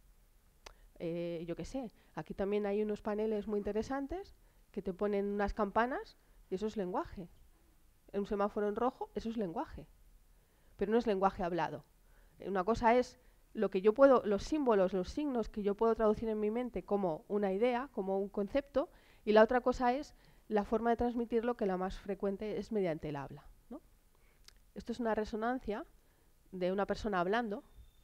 Yo qué sé, aquí también hay unos paneles muy interesantes que te ponen unas campanas y eso es lenguaje. Un semáforo en rojo, eso es lenguaje. Pero no es lenguaje hablado. Una cosa es lo que yo puedo, los símbolos, los signos que yo puedo traducir en mi mente como una idea, como un concepto, y la otra cosa es la forma de transmitirlo, que la más frecuente es mediante el habla, ¿no? Esto es una resonancia de una persona hablando.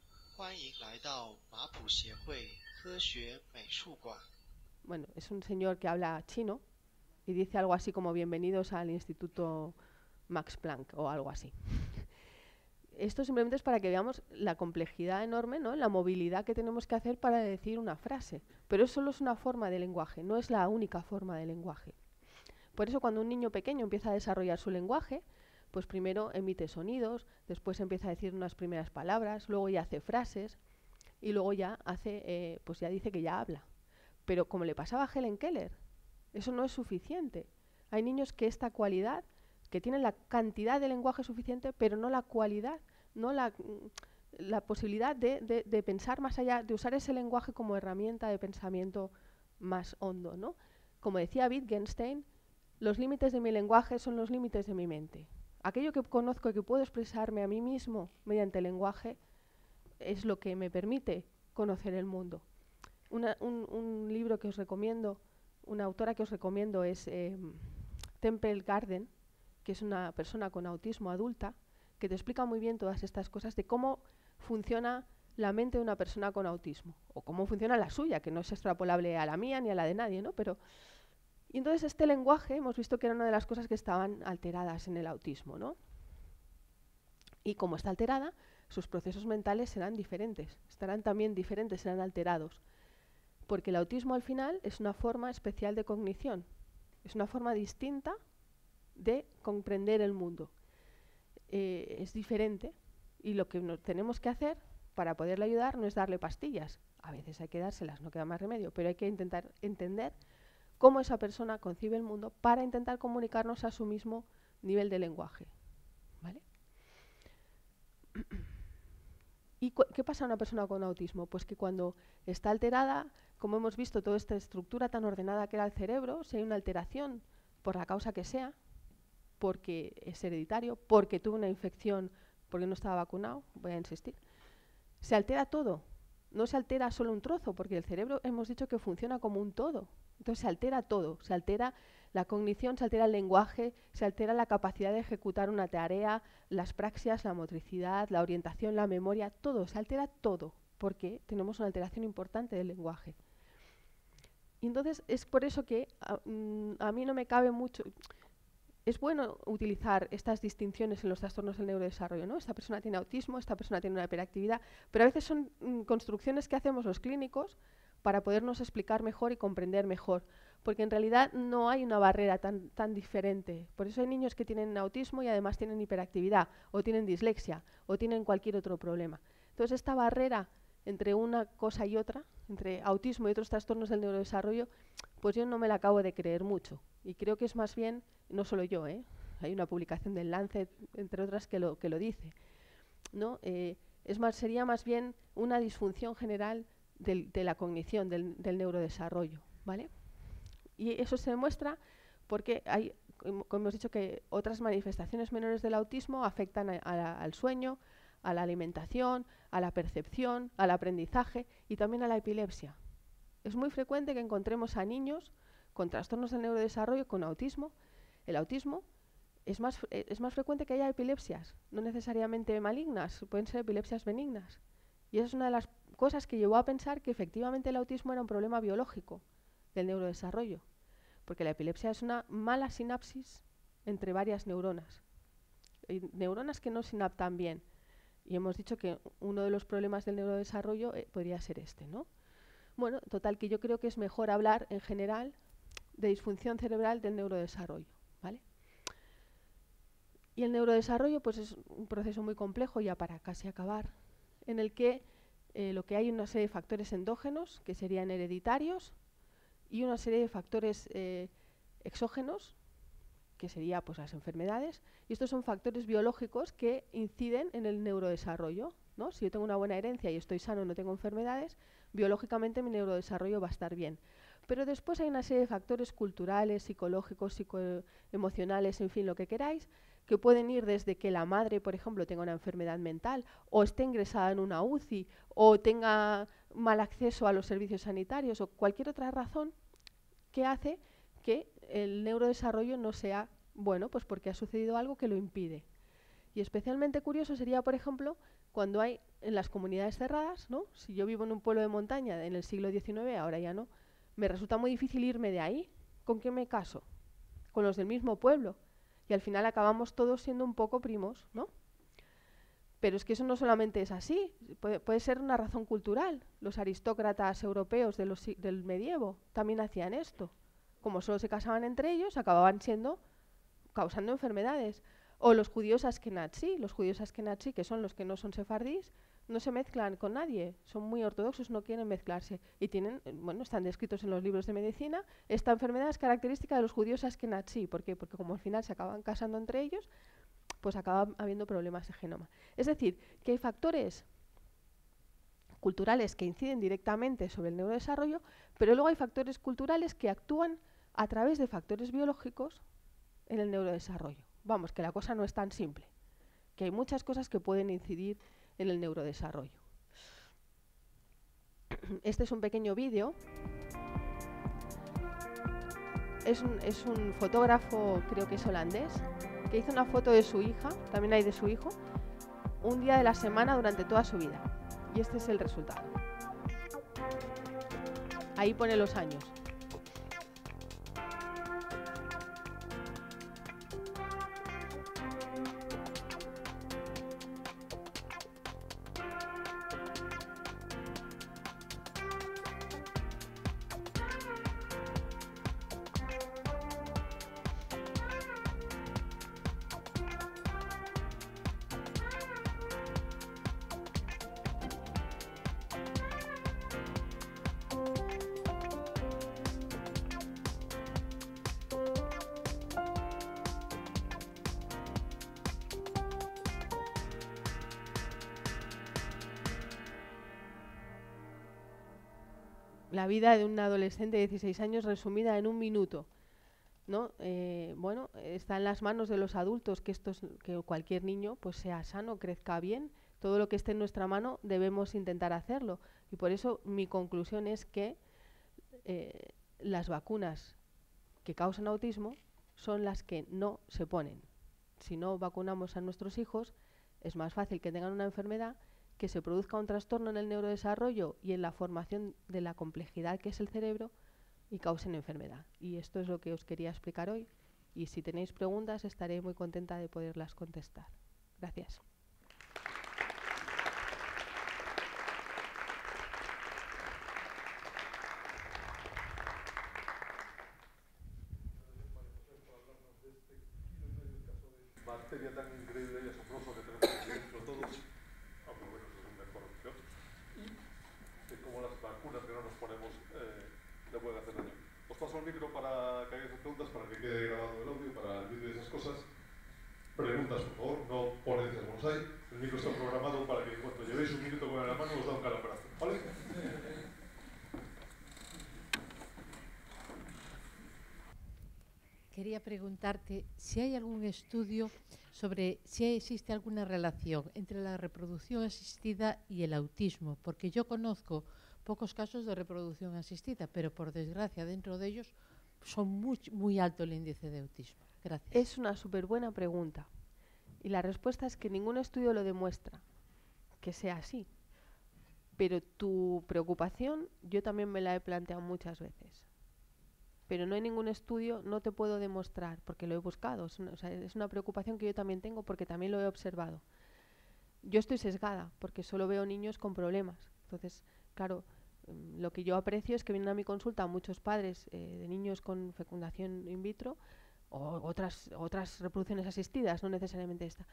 Bueno, es un señor que habla chino y dice algo así como bienvenidos al Instituto Max Planck o algo así. Esto simplemente es para que veamos la complejidad enorme, ¿no? La movilidad que tenemos que hacer para decir una frase. Pero eso solo es una forma de lenguaje, no es la única forma de lenguaje. Por eso cuando un niño pequeño empieza a desarrollar su lenguaje, pues primero emite sonidos, después empieza a decir unas primeras palabras, luego ya hace frases y luego ya hace, pues ya dice que ya habla. Pero como le pasaba a Helen Keller, eso no es suficiente. Hay niños que esta cualidad, que tienen la cantidad de lenguaje suficiente, pero no la cualidad, no la posibilidad de pensar más allá, de usar ese lenguaje como herramienta de pensamiento más hondo, ¿no? Como decía Wittgenstein, los límites de mi lenguaje son los límites de mi mente. Aquello que conozco y que puedo expresarme a mí mismo mediante el lenguaje es lo que me permite conocer el mundo. Un libro que os recomiendo, una autora que os recomiendo es Temple Garden, que es una persona con autismo adulta, que te explica muy bien todas estas cosas de cómo funciona la mente de una persona con autismo, o cómo funciona la suya, que no es extrapolable a la mía ni a la de nadie, ¿no? Pero, y entonces este lenguaje hemos visto que era una de las cosas que estaban alteradas en el autismo, ¿no? Y como está alterada, sus procesos mentales serán diferentes, estarán también diferentes, serán alterados. Porque el autismo al final es una forma especial de cognición, es una forma distinta de comprender el mundo. Es diferente y lo que tenemos que hacer para poderle ayudar no es darle pastillas, a veces hay que dárselas, no queda más remedio, pero hay que intentar entender cómo esa persona concibe el mundo para intentar comunicarnos a su mismo nivel de lenguaje, ¿vale? ¿Y qué pasa a una persona con autismo? Pues que cuando está alterada, como hemos visto, toda esta estructura tan ordenada que era el cerebro, si hay una alteración por la causa que sea, porque es hereditario, porque tuvo una infección, porque no estaba vacunado, voy a insistir, se altera todo. No se altera solo un trozo, porque el cerebro hemos dicho que funciona como un todo. Entonces se altera todo, se altera la cognición, se altera el lenguaje, se altera la capacidad de ejecutar una tarea, las praxias, la motricidad, la orientación, la memoria, todo, se altera todo, porque tenemos una alteración importante del lenguaje. Y entonces es por eso que a mí no me cabe mucho. Es bueno utilizar estas distinciones en los trastornos del neurodesarrollo, ¿no? Esta persona tiene autismo, esta persona tiene una hiperactividad, pero a veces son construcciones que hacemos los clínicos para podernos explicar mejor y comprender mejor. porque en realidad no hay una barrera tan diferente. Por eso hay niños que tienen autismo y además tienen hiperactividad, o tienen dislexia, o tienen cualquier otro problema. Entonces, esta barrera entre una cosa y otra, entre autismo y otros trastornos del neurodesarrollo, pues yo no me la acabo de creer mucho. Y creo que es más bien, no solo yo, hay una publicación del Lancet, entre otras, que lo dice, ¿no? Sería más bien una disfunción general de la cognición, del neurodesarrollo, ¿vale? Y eso se demuestra porque hay, como hemos dicho, que otras manifestaciones menores del autismo afectan al sueño, a la alimentación, a la percepción, al aprendizaje y también a la epilepsia. Es muy frecuente que encontremos a niños con trastornos del neurodesarrollo, con autismo. El autismo es más frecuente que haya epilepsias, no necesariamente malignas, pueden ser epilepsias benignas. Y esa es una de las cosas que llevó a pensar que efectivamente el autismo era un problema biológico del neurodesarrollo, porque la epilepsia es una mala sinapsis entre varias neuronas. Hay neuronas que no sinaptan bien. Y hemos dicho que uno de los problemas del neurodesarrollo podría ser este, ¿no? Bueno, total, que yo creo que es mejor hablar en general de disfunción cerebral del neurodesarrollo, ¿vale? Y el neurodesarrollo pues es un proceso muy complejo, ya para casi acabar, en el que lo que hay una serie de factores endógenos, que serían hereditarios, y una serie de factores exógenos, que serían pues, las enfermedades, y estos son factores biológicos que inciden en el neurodesarrollo, ¿no? Si yo tengo una buena herencia y estoy sano, no tengo enfermedades, biológicamente mi neurodesarrollo va a estar bien. Pero después hay una serie de factores culturales, psicológicos, psicoemocionales, en fin, lo que queráis, que pueden ir desde que la madre, por ejemplo, tenga una enfermedad mental, o esté ingresada en una UCI, o tenga mal acceso a los servicios sanitarios, o cualquier otra razón que hace que el neurodesarrollo no sea bueno, pues porque ha sucedido algo que lo impide. Y especialmente curioso sería, por ejemplo, cuando hay en las comunidades cerradas, ¿no? Si yo vivo en un pueblo de montaña en el siglo XIX, ahora ya no, me resulta muy difícil irme de ahí. ¿Con qué me caso? Con los del mismo pueblo. Y al final acabamos todos siendo un poco primos, ¿no? Pero es que eso no solamente es así, puede ser una razón cultural. Los aristócratas europeos del medievo también hacían esto. Como solo se casaban entre ellos, acababan causando enfermedades. O los judíos askenazí, que son los que no son sefardíes, no se mezclan con nadie, son muy ortodoxos, no quieren mezclarse. Y están descritos en los libros de medicina, esta enfermedad es característica de los judíos askenazí. ¿Por qué? Porque como al final se acaban casando entre ellos, pues acaba habiendo problemas de genoma. Es decir, que hay factores culturales que inciden directamente sobre el neurodesarrollo, pero luego hay factores culturales que actúan a través de factores biológicos en el neurodesarrollo. Vamos, que la cosa no es tan simple, que hay muchas cosas que pueden incidir en el neurodesarrollo. Este es un pequeño vídeo. Es un fotógrafo, creo que es holandés, que hizo una foto de su hija, también hay de su hijo, un día de la semana durante toda su vida. Y este es el resultado. Ahí pone los años. La vida de un adolescente de 16 años resumida en un minuto, ¿no? Está en las manos de los adultos que cualquier niño pues sea sano, crezca bien. Todo lo que esté en nuestra mano debemos intentar hacerlo. Y por eso mi conclusión es que las vacunas que causan autismo son las que no se ponen. Si no vacunamos a nuestros hijos, es más fácil que tengan una enfermedad, que se produzca un trastorno en el neurodesarrollo y en la formación de la complejidad que es el cerebro y causen enfermedad. Y esto es lo que os quería explicar hoy. Y si tenéis preguntas, estaré muy contenta de poderlas contestar. Gracias. bacteria tan increíble y asombrosa que tenemos aquí dentro todos, aunque bueno, eso es una información, y como las vacunas que no nos ponemos le pueden hacer daño. Os paso el micro para que hagáis preguntas, para que quede grabado el audio, para el vídeo y esas cosas. Preguntas, por favor, no ponencias bonsai. El micro está programado para que en cuanto llevéis un minuto con la mano os da un calambarazo, ¿vale? Quería preguntarte si hay algún estudio sobre si existe alguna relación entre la reproducción asistida y el autismo, porque yo conozco pocos casos de reproducción asistida, pero por desgracia dentro de ellos son muy alto el índice de autismo. Gracias. Es una súper buena pregunta. Y la respuesta es que ningún estudio lo demuestra que sea así. Pero tu preocupación yo también me la he planteado muchas veces. Pero no hay ningún estudio, no te puedo demostrar, porque lo he buscado. Es una preocupación que yo también tengo porque también lo he observado. Yo estoy sesgada porque solo veo niños con problemas. Entonces, claro, lo que yo aprecio es que vienen a mi consulta muchos padres de niños con fecundación in vitro o otras reproducciones asistidas, no necesariamente esta.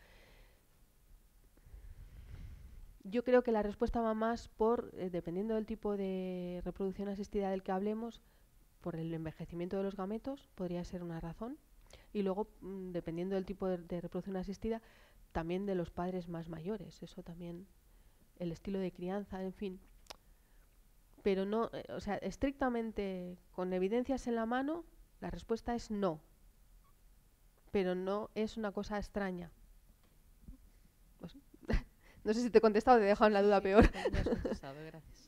Yo creo que la respuesta va más por, dependiendo del tipo de reproducción asistida del que hablemos, por el envejecimiento de los gametos, podría ser una razón. Y luego, dependiendo del tipo de reproducción asistida, también de los padres más mayores. Eso también, el estilo de crianza, en fin. Pero no, o sea, estrictamente con evidencias en la mano, la respuesta es no. Pero no es una cosa extraña. Pues, no sé si te he contestado o te he dejado en la duda peor. Me has contestado, gracias.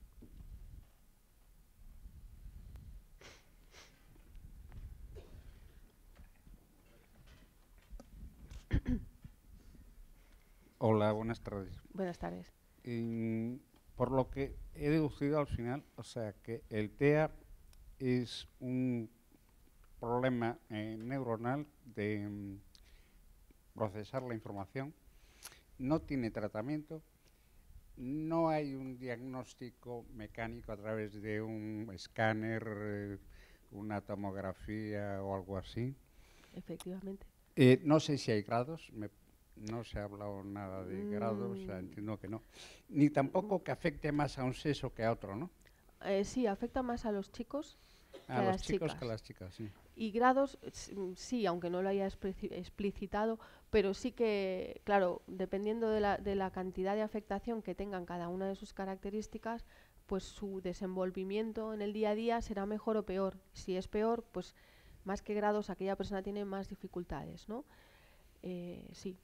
Hola, buenas tardes. Buenas tardes. Por lo que he deducido al final, o sea, que el TEA es un problema neuronal de procesar la información, no tiene tratamiento, no hay un diagnóstico mecánico a través de un escáner, una tomografía o algo así. Efectivamente. No sé si hay grados, no se ha hablado nada de grados, o sea, entiendo que no. Ni tampoco que afecte más a un sexo que a otro, ¿no? Sí, afecta más a los chicos que A a los las chicos chicas. que a las chicas, sí. Y grados, sí, aunque no lo haya explicitado, pero sí que, claro, dependiendo de la cantidad de afectación que tengan cada una de sus características, pues su desenvolvimiento en el día a día será mejor o peor. Si es peor, pues más que grados, aquella persona tiene más dificultades, ¿no? Sí.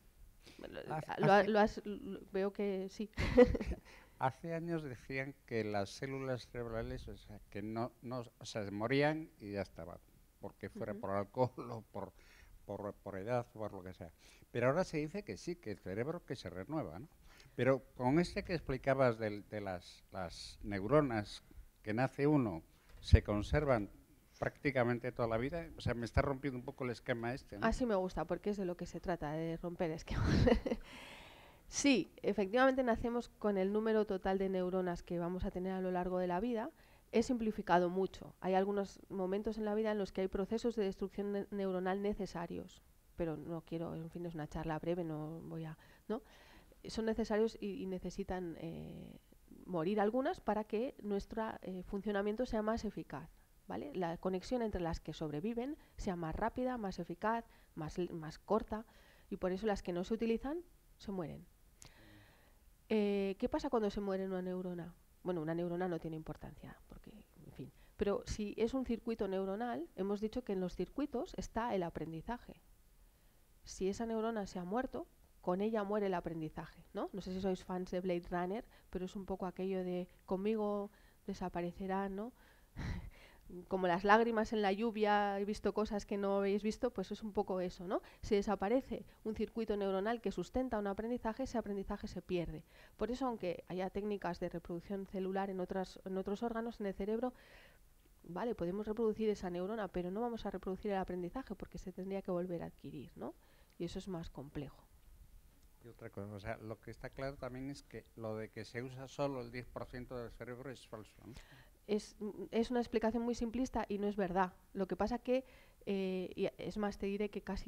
Veo que sí. Hace años decían que las células cerebrales, o sea, que no, o sea, morían y ya estaban, porque fuera por alcohol o por edad o por lo que sea. Pero ahora se dice que sí, que el cerebro que se renueva, ¿no? Pero con este que explicabas de las neuronas que nace uno, se conservan prácticamente toda la vida, o sea, me está rompiendo un poco el esquema este, ¿no? Así me gusta, porque es de lo que se trata, de romper esquemas. Sí, efectivamente nacemos con el número total de neuronas que vamos a tener a lo largo de la vida. He simplificado mucho. Hay algunos momentos en la vida en los que hay procesos de destrucción neuronal necesarios, pero no quiero, en fin, es una charla breve, no voy a, ¿no? Son necesarios y necesitan morir algunas para que nuestro funcionamiento sea más eficaz, ¿vale? La conexión entre las que sobreviven sea más rápida, más eficaz, más corta, y por eso las que no se utilizan se mueren. ¿Qué pasa cuando se muere una neurona? Bueno, una neurona no tiene importancia, porque, en fin. Pero si es un circuito neuronal, hemos dicho que en los circuitos está el aprendizaje. Si esa neurona se ha muerto, con ella muere el aprendizaje, ¿no? No sé si sois fans de Blade Runner, pero es un poco aquello de conmigo desaparecerá, ¿no? Como las lágrimas en la lluvia, he visto cosas que no habéis visto, pues es un poco eso, ¿no? Si desaparece un circuito neuronal que sustenta un aprendizaje, ese aprendizaje se pierde. Por eso, aunque haya técnicas de reproducción celular en otros órganos, en el cerebro, vale, podemos reproducir esa neurona, pero no vamos a reproducir el aprendizaje porque se tendría que volver a adquirir, ¿no? Y eso es más complejo. Y otra cosa, o sea, lo que está claro también es que lo de que se usa solo el 10% del cerebro es falso, ¿no? Es una explicación muy simplista y no es verdad. Lo que pasa que, y es más, te diré que casi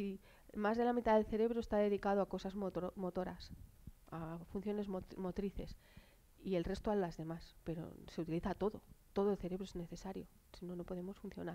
más de la mitad del cerebro está dedicado a cosas motoras, a funciones motrices, y el resto a las demás, pero se utiliza todo el cerebro es necesario, si no, no podemos funcionar.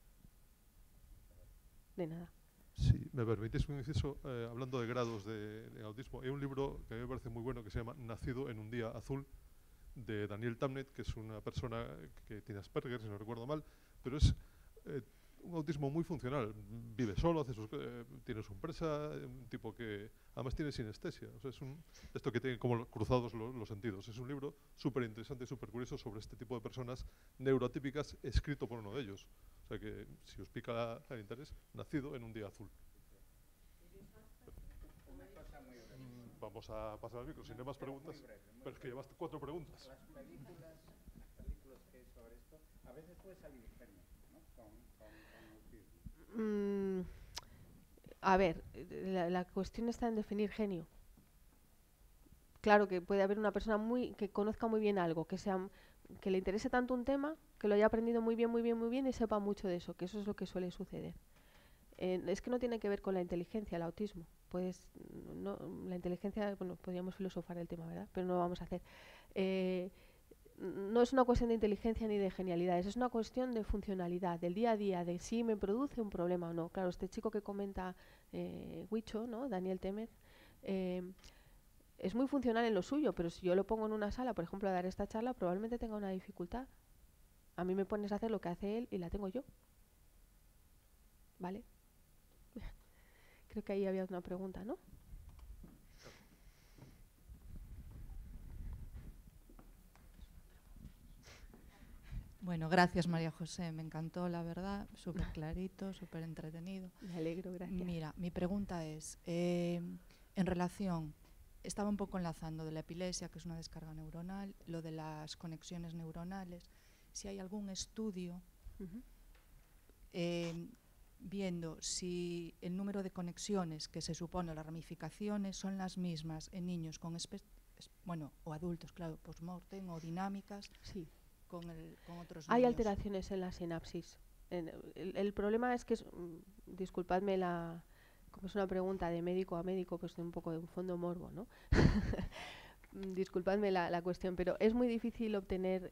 De nada. Si me permitís un inciso, hablando de grados de autismo, hay un libro que a mí me parece muy bueno que se llama Nacido en un día azul, de Daniel Tammet, que es una persona que tiene Asperger, si no recuerdo mal, pero es un autismo muy funcional. Vive solo, tiene su empresa, un tipo que además tiene sinestesia. O sea, esto que tiene como cruzados los sentidos. Es un libro súper interesante y súper curioso sobre este tipo de personas neuroatípicas, escrito por uno de ellos. O sea que, si os pica el interés, Nacido en un día azul. Vamos a pasar al micro, si no hay más preguntas. Pero es que llevas 4 preguntas. Las películas que hay sobre esto, a veces puede salir genio, ¿no? Con autismo. A ver, la cuestión está en definir genio. Claro que puede haber una persona que conozca muy bien algo, que le interese tanto un tema, que lo haya aprendido muy bien y sepa mucho de eso, que eso es lo que suele suceder. Es que no tiene que ver con la inteligencia, el autismo. Pues la inteligencia, bueno, podríamos filosofar el tema, ¿verdad? Pero no lo vamos a hacer. No es una cuestión de inteligencia ni de genialidades, es una cuestión de funcionalidad, del día a día, de si me produce un problema o no. Claro, este chico que comenta Huicho, ¿no? Daniel Tammet, es muy funcional en lo suyo, pero si yo lo pongo en una sala, por ejemplo, a dar esta charla, probablemente tenga una dificultad. A mí me pones a hacer lo que hace él y la tengo yo. ¿Vale? Creo que ahí había una pregunta, ¿no? Bueno, gracias María José, me encantó la verdad, súper clarito, súper entretenido. Me alegro, gracias. Mira, mi pregunta es, en relación, estaba un poco enlazando de la epilepsia, que es una descarga neuronal, lo de las conexiones neuronales, si hay algún estudio viendo si el número de conexiones que se supone, las ramificaciones, son las mismas en niños con o adultos, claro, post-mortem o dinámicas. Sí. Con otros Hay niños. alteraciones en la sinapsis. El problema es que, disculpadme como es una pregunta de médico a médico, pues de un poco de un fondo morbo, ¿no? Disculpadme la cuestión, pero es muy difícil obtener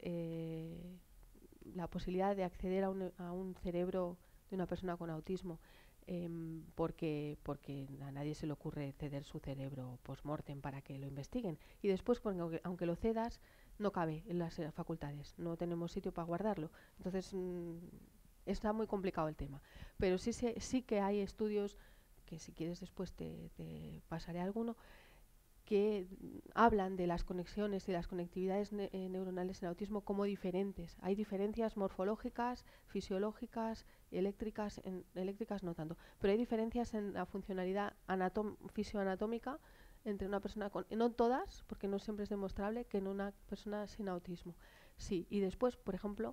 la posibilidad de acceder a un cerebro de una persona con autismo, porque a nadie se le ocurre ceder su cerebro post-mortem para que lo investiguen. Y después, aunque lo cedas, no cabe en las facultades, no tenemos sitio para guardarlo. Entonces, está muy complicado el tema. Pero sí que hay estudios, que si quieres después te pasaré alguno, que hablan de las conexiones y las conectividades neuronales en autismo como diferentes. Hay diferencias morfológicas, fisiológicas, eléctricas no tanto, pero hay diferencias en la funcionalidad fisioanatómica entre una persona no todas, porque no siempre es demostrable, que en una persona sin autismo. Sí, y después, por ejemplo,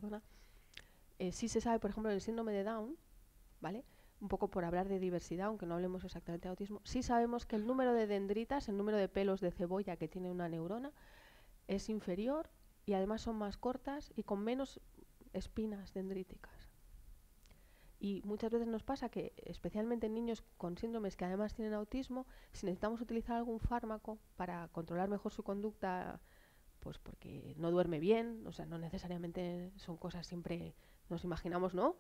sí se sabe, por ejemplo, en el síndrome de Down, ¿vale? Un poco por hablar de diversidad, aunque no hablemos exactamente de autismo, sí sabemos que el número de dendritas, el número de pelos de cebolla que tiene una neurona, es inferior y además son más cortas y con menos espinas dendríticas. Y muchas veces nos pasa que, especialmente en niños con síndromes que además tienen autismo, si necesitamos utilizar algún fármaco para controlar mejor su conducta, pues porque no duerme bien, o sea, no necesariamente son cosas siempre nos imaginamos, ¿no?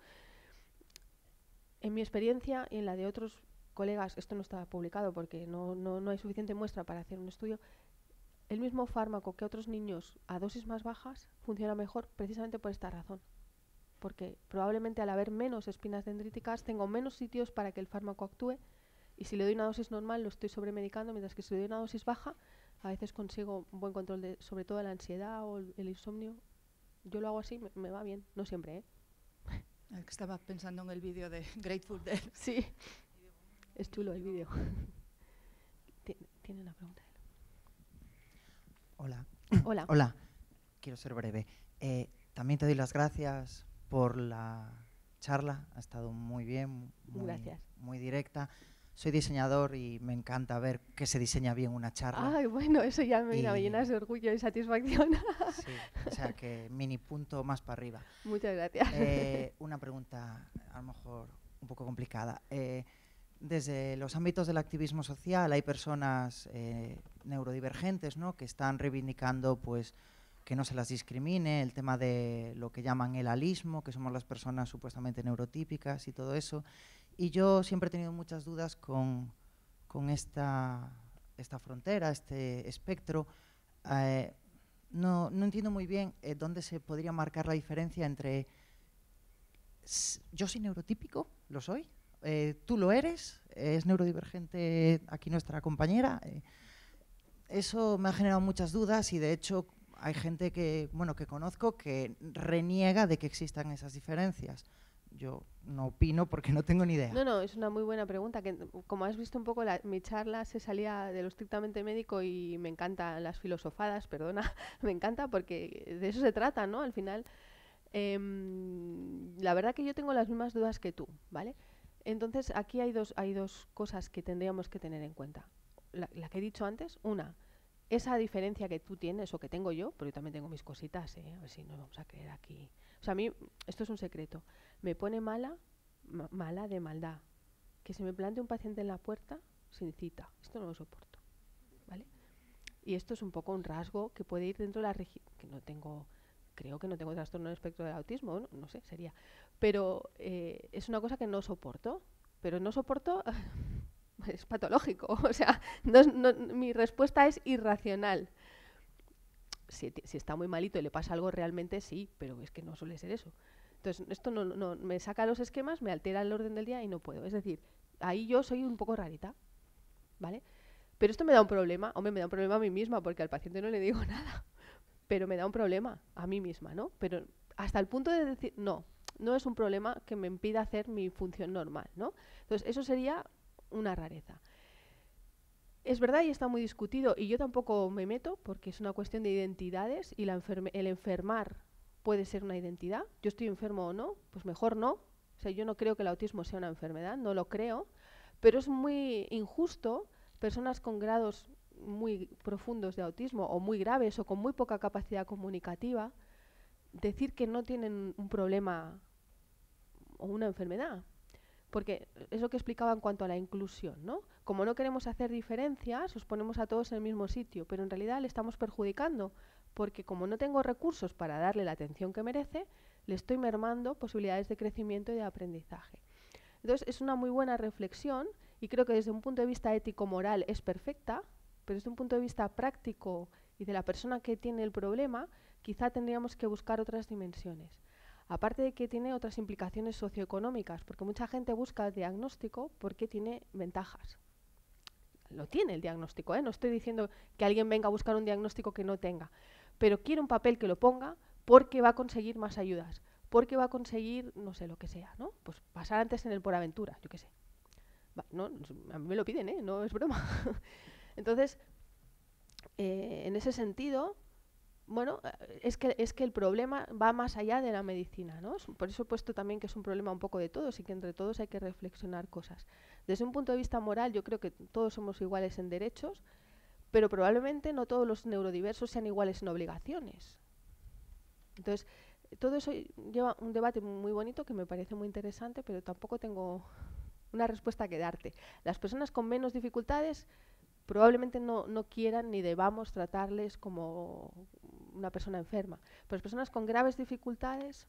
En mi experiencia y en la de otros colegas, esto no está publicado porque no hay suficiente muestra para hacer un estudio, el mismo fármaco que otros niños a dosis más bajas funciona mejor precisamente por esta razón. Porque probablemente al haber menos espinas dendríticas tengo menos sitios para que el fármaco actúe, y si le doy una dosis normal lo estoy sobremedicando, mientras que si le doy una dosis baja a veces consigo un buen control sobre todo de la ansiedad o el insomnio. Yo lo hago así, me va bien, no siempre, ¿eh? Estaba pensando en el vídeo de Grateful Dead. Sí, es chulo el vídeo. ¿Tiene una pregunta? Hola. Hola. Hola, quiero ser breve. También te doy las gracias por la charla, ha estado muy bien, Gracias. Muy directa. Soy diseñador y me encanta ver que se diseña bien una charla. Ay, bueno, eso ya me llenas de orgullo y satisfacción. Sí, o sea que mini punto más para arriba. Muchas gracias. Una pregunta a lo mejor un poco complicada. desde los ámbitos del activismo social hay personas neurodivergentes, ¿no?, que están reivindicando pues, que no se las discrimine, el tema de lo que llaman el alismo, que somos las personas supuestamente neurotípicas y todo eso. Y yo siempre he tenido muchas dudas con esta frontera, este espectro. No entiendo muy bien dónde se podría marcar la diferencia entre yo soy neurotípico, lo soy, tú lo eres, es neurodivergente aquí nuestra compañera. Eso me ha generado muchas dudas y de hecho hay gente que conozco que reniega de que existan esas diferencias. Yo no opino porque no tengo ni idea. No, es una muy buena pregunta. Que, como has visto un poco, mi charla se salía de lo estrictamente médico y me encantan las filosofadas, perdona, me encanta porque de eso se trata, ¿no? Al final, la verdad que yo tengo las mismas dudas que tú, ¿vale? Entonces, aquí hay dos cosas que tendríamos que tener en cuenta. La que he dicho antes, una, esa diferencia que tú tienes o que tengo yo, pero yo también tengo mis cositas, a ver si nos vamos a creer aquí. O sea, a mí, esto es un secreto, me pone mala de maldad, que se me plante un paciente en la puerta sin cita. Esto no lo soporto, ¿vale? Y esto es un poco un rasgo que puede ir dentro de la región, que no tengo, creo que no tengo trastorno del espectro del autismo, no sé, sería. Pero es una cosa que no soporto, pero no soporto... es patológico, o sea, mi respuesta es irracional. Si está muy malito y le pasa algo realmente sí, pero es que no suele ser eso. Entonces, esto no me saca los esquemas, me altera el orden del día y no puedo. Es decir, ahí yo soy un poco rarita, ¿vale? Pero esto me da un problema, hombre, me da un problema a mí misma, porque al paciente no le digo nada, pero me da un problema a mí misma, ¿no? Pero hasta el punto de decir, no es un problema que me impida hacer mi función normal, ¿no? Entonces, eso sería una rareza. Es verdad y está muy discutido, y yo tampoco me meto porque es una cuestión de identidades y el enfermar puede ser una identidad. Yo estoy enfermo o no, pues mejor no. O sea, yo no creo que el autismo sea una enfermedad, no lo creo, pero es muy injusto personas con grados muy profundos de autismo o muy graves o con muy poca capacidad comunicativa decir que no tienen un problema o una enfermedad. Porque es lo que explicaba en cuanto a la inclusión, ¿no? Como no queremos hacer diferencias, os ponemos a todos en el mismo sitio, pero en realidad le estamos perjudicando, porque como no tengo recursos para darle la atención que merece, le estoy mermando posibilidades de crecimiento y de aprendizaje. Entonces, es una muy buena reflexión y creo que desde un punto de vista ético-moral es perfecta, pero desde un punto de vista práctico y de la persona que tiene el problema, quizá tendríamos que buscar otras dimensiones. Aparte de que tiene otras implicaciones socioeconómicas, porque mucha gente busca el diagnóstico porque tiene ventajas. Lo tiene el diagnóstico, ¿eh? No estoy diciendo que alguien venga a buscar un diagnóstico que no tenga, pero quiere un papel que lo ponga porque va a conseguir más ayudas, porque va a conseguir, no sé, lo que sea, ¿no? Pues pasar antes en el PorAventura, yo qué sé. No, a mí me lo piden, ¿eh? No es broma. Entonces, en ese sentido... Bueno, es que el problema va más allá de la medicina, ¿no? Por eso he puesto también que es un problema un poco de todos y que entre todos hay que reflexionar cosas. Desde un punto de vista moral, yo creo que todos somos iguales en derechos, pero probablemente no todos los neurodiversos sean iguales en obligaciones. Entonces, todo eso lleva un debate muy bonito que me parece muy interesante, pero tampoco tengo una respuesta que darte. Las personas con menos dificultades probablemente no quieran ni debamos tratarles como una persona enferma. Pero las personas con graves dificultades,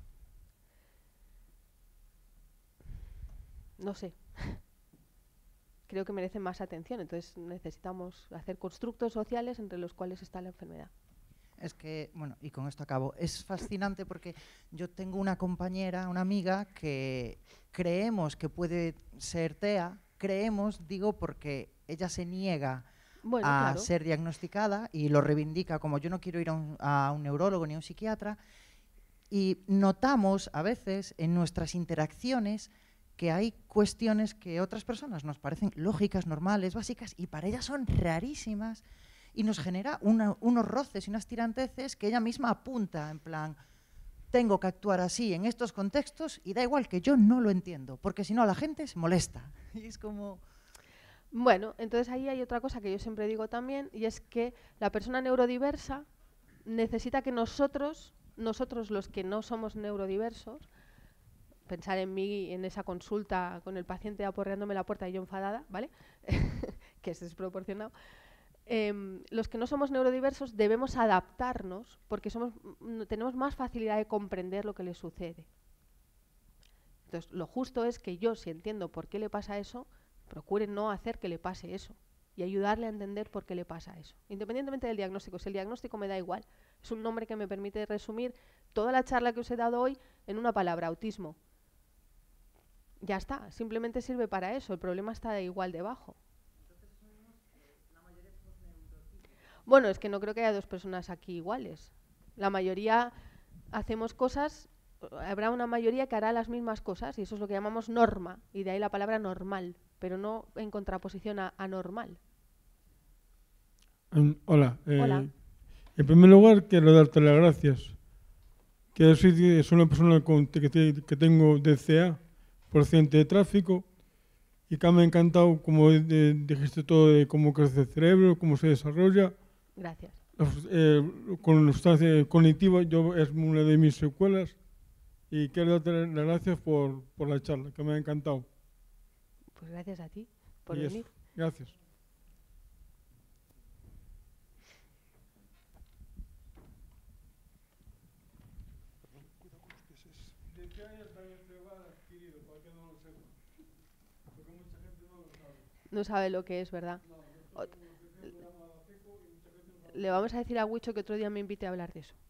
no sé, creo que merecen más atención. Entonces necesitamos hacer constructos sociales entre los cuales está la enfermedad. Es que, bueno, y con esto acabo, es fascinante porque yo tengo una compañera, una amiga, que creemos que puede ser TEA, digo, porque ella se niega a ser diagnosticada y lo reivindica como yo no quiero ir a un neurólogo ni a un psiquiatra, y notamos a veces en nuestras interacciones que hay cuestiones que a otras personas nos parecen lógicas, normales, básicas, y para ellas son rarísimas, y nos genera unos roces y unas tiranteces que ella misma apunta, en plan, tengo que actuar así en estos contextos y da igual que yo no lo entiendo, porque si no la gente se molesta. Y es como... Bueno, entonces ahí hay otra cosa que yo siempre digo también, y es que la persona neurodiversa necesita que nosotros los que no somos neurodiversos, pensar en mí, en esa consulta con el paciente aporreándome la puerta y yo enfadada, ¿vale? Que es desproporcionado. Los que no somos neurodiversos debemos adaptarnos porque tenemos más facilidad de comprender lo que le sucede. Entonces, lo justo es que yo, si entiendo por qué le pasa eso, procure no hacer que le pase eso y ayudarle a entender por qué le pasa eso. Independientemente del diagnóstico, si el diagnóstico me da igual, es un nombre que me permite resumir toda la charla que os he dado hoy en una palabra: autismo. Ya está, simplemente sirve para eso, el problema está igual debajo. Bueno, es que no creo que haya dos personas aquí iguales. La mayoría hacemos cosas, habrá una mayoría que hará las mismas cosas y eso es lo que llamamos norma, y de ahí la palabra normal, pero no en contraposición a anormal. Hola. Hola. En primer lugar, quiero darte las gracias. Que soy una persona que tengo DCA por accidente de tráfico y que me ha encantado como dijiste todo de cómo crece el cerebro, cómo se desarrolla. Gracias. Con la sustancia cognitiva es una de mis secuelas y quiero darte las gracias por la charla, que me ha encantado. Pues gracias a ti por Y venir. eso. Gracias. ¿De qué año también se va adquirido? Para que no lo sepa. Porque mucha gente no lo sabe. No sabe lo que es, ¿verdad? Le vamos a decir a Huicho que otro día me invite a hablar de eso.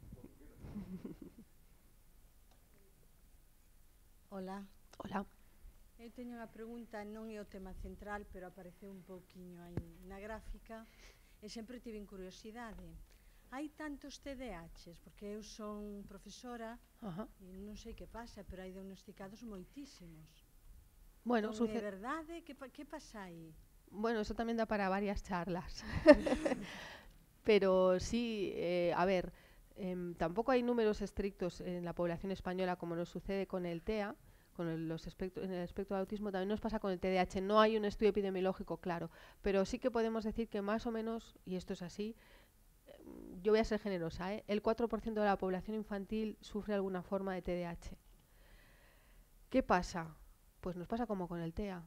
Hola. Hola. Eu teño unha pregunta, non é o tema central, pero apareceu un pouquiño aí na gráfica e sempre tive curiosidade. Hai tantos TDAHs, porque eu son profesora e non sei que pasa, pero hai diagnosticados moitísimos. Bueno, non é verdade? Que pasa aí? Bueno, eso también da para varias charlas. Pero sí, a ver, tampoco hay números estrictos en la población española como nos sucede con el TEA, en el espectro de autismo. También nos pasa con el TDAH. No hay un estudio epidemiológico claro, pero sí que podemos decir que más o menos, y esto es así, yo voy a ser generosa, el 4% de la población infantil sufre alguna forma de TDAH. ¿Qué pasa? Pues nos pasa como con el TEA.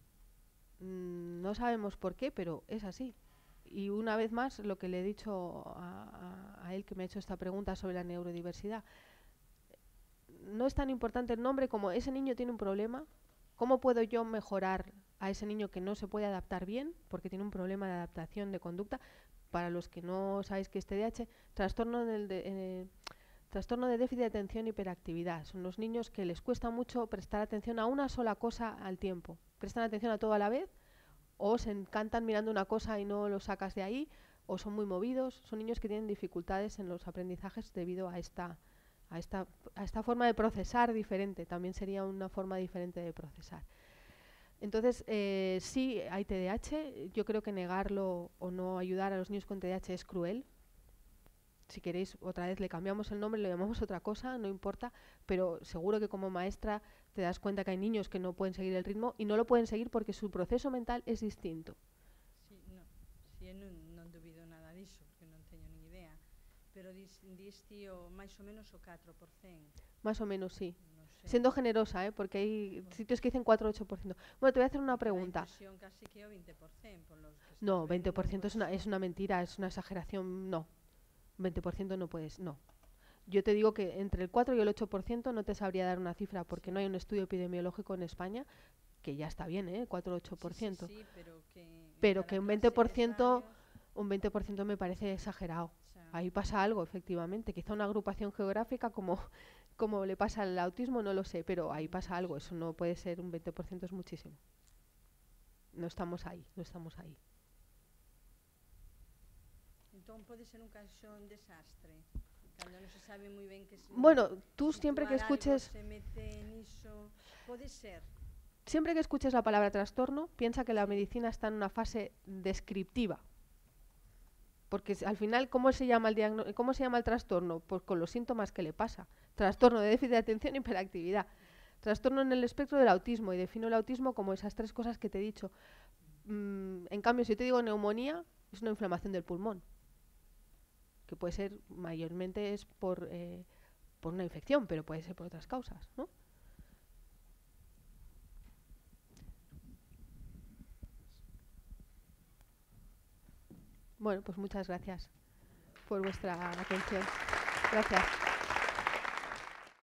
No sabemos por qué, pero es así. Y una vez más, lo que le he dicho a él que me ha hecho esta pregunta sobre la neurodiversidad, no es tan importante el nombre como ese niño tiene un problema. ¿Cómo puedo yo mejorar a ese niño que no se puede adaptar bien porque tiene un problema de adaptación de conducta? Para los que no sabéis qué es TDAH, trastorno de déficit de atención e hiperactividad. Son los niños que les cuesta mucho prestar atención a una sola cosa al tiempo. Prestan atención a todo a la vez, o se encantan mirando una cosa y no lo sacas de ahí, o son muy movidos. Son niños que tienen dificultades en los aprendizajes debido a esta forma de procesar diferente. También sería una forma diferente de procesar. Entonces, sí hay TDAH. Yo creo que negarlo o no ayudar a los niños con TDAH es cruel. Si queréis, otra vez le cambiamos el nombre, le llamamos otra cosa, no importa, pero seguro que como maestra te das cuenta que hay niños que no pueden seguir el ritmo y no lo pueden seguir porque su proceso mental es distinto. Sí, non dubido nada diso, porque non teño nin idea, pero diste máis ou menos o 4%. Más o menos, sí. No sé. Siendo generosa, porque hay sitios que dicen 4 o 8%. Bueno, te voy a hacer una pregunta. Casi que o 20%, por los que no, 20% es una mentira, es una exageración, no. 20% no puedes, no. Yo te digo que entre el 4 y el 8% no te sabría dar una cifra porque no hay un estudio epidemiológico en España, que ya está bien, 4 o 8%. Sí, pero que un 20% me parece exagerado. O sea, ahí pasa algo, efectivamente. Quizá una agrupación geográfica como le pasa al autismo, no lo sé, pero ahí pasa algo. Eso no puede ser, un 20% es muchísimo. No estamos ahí. Entón pode ser un caso un desastre, cando non se sabe moi ben que bueno, tú siempre que escuches se mete niso, pode ser. Siempre que escuches la palabra trastorno, piensa que la medicina está en una fase descriptiva. Porque al final, ¿cómo se llama el trastorno? Pues con los síntomas que le pasa. Trastorno de déficit de atención e hiperactividad. Trastorno en el espectro del autismo, y defino el autismo como esas tres cosas que te he dicho. En cambio, si te digo neumonía, es una inflamación del pulmón, que puede ser, mayormente es por una infección, pero puede ser por otras causas, ¿no? Bueno, pues muchas gracias por vuestra atención. Gracias.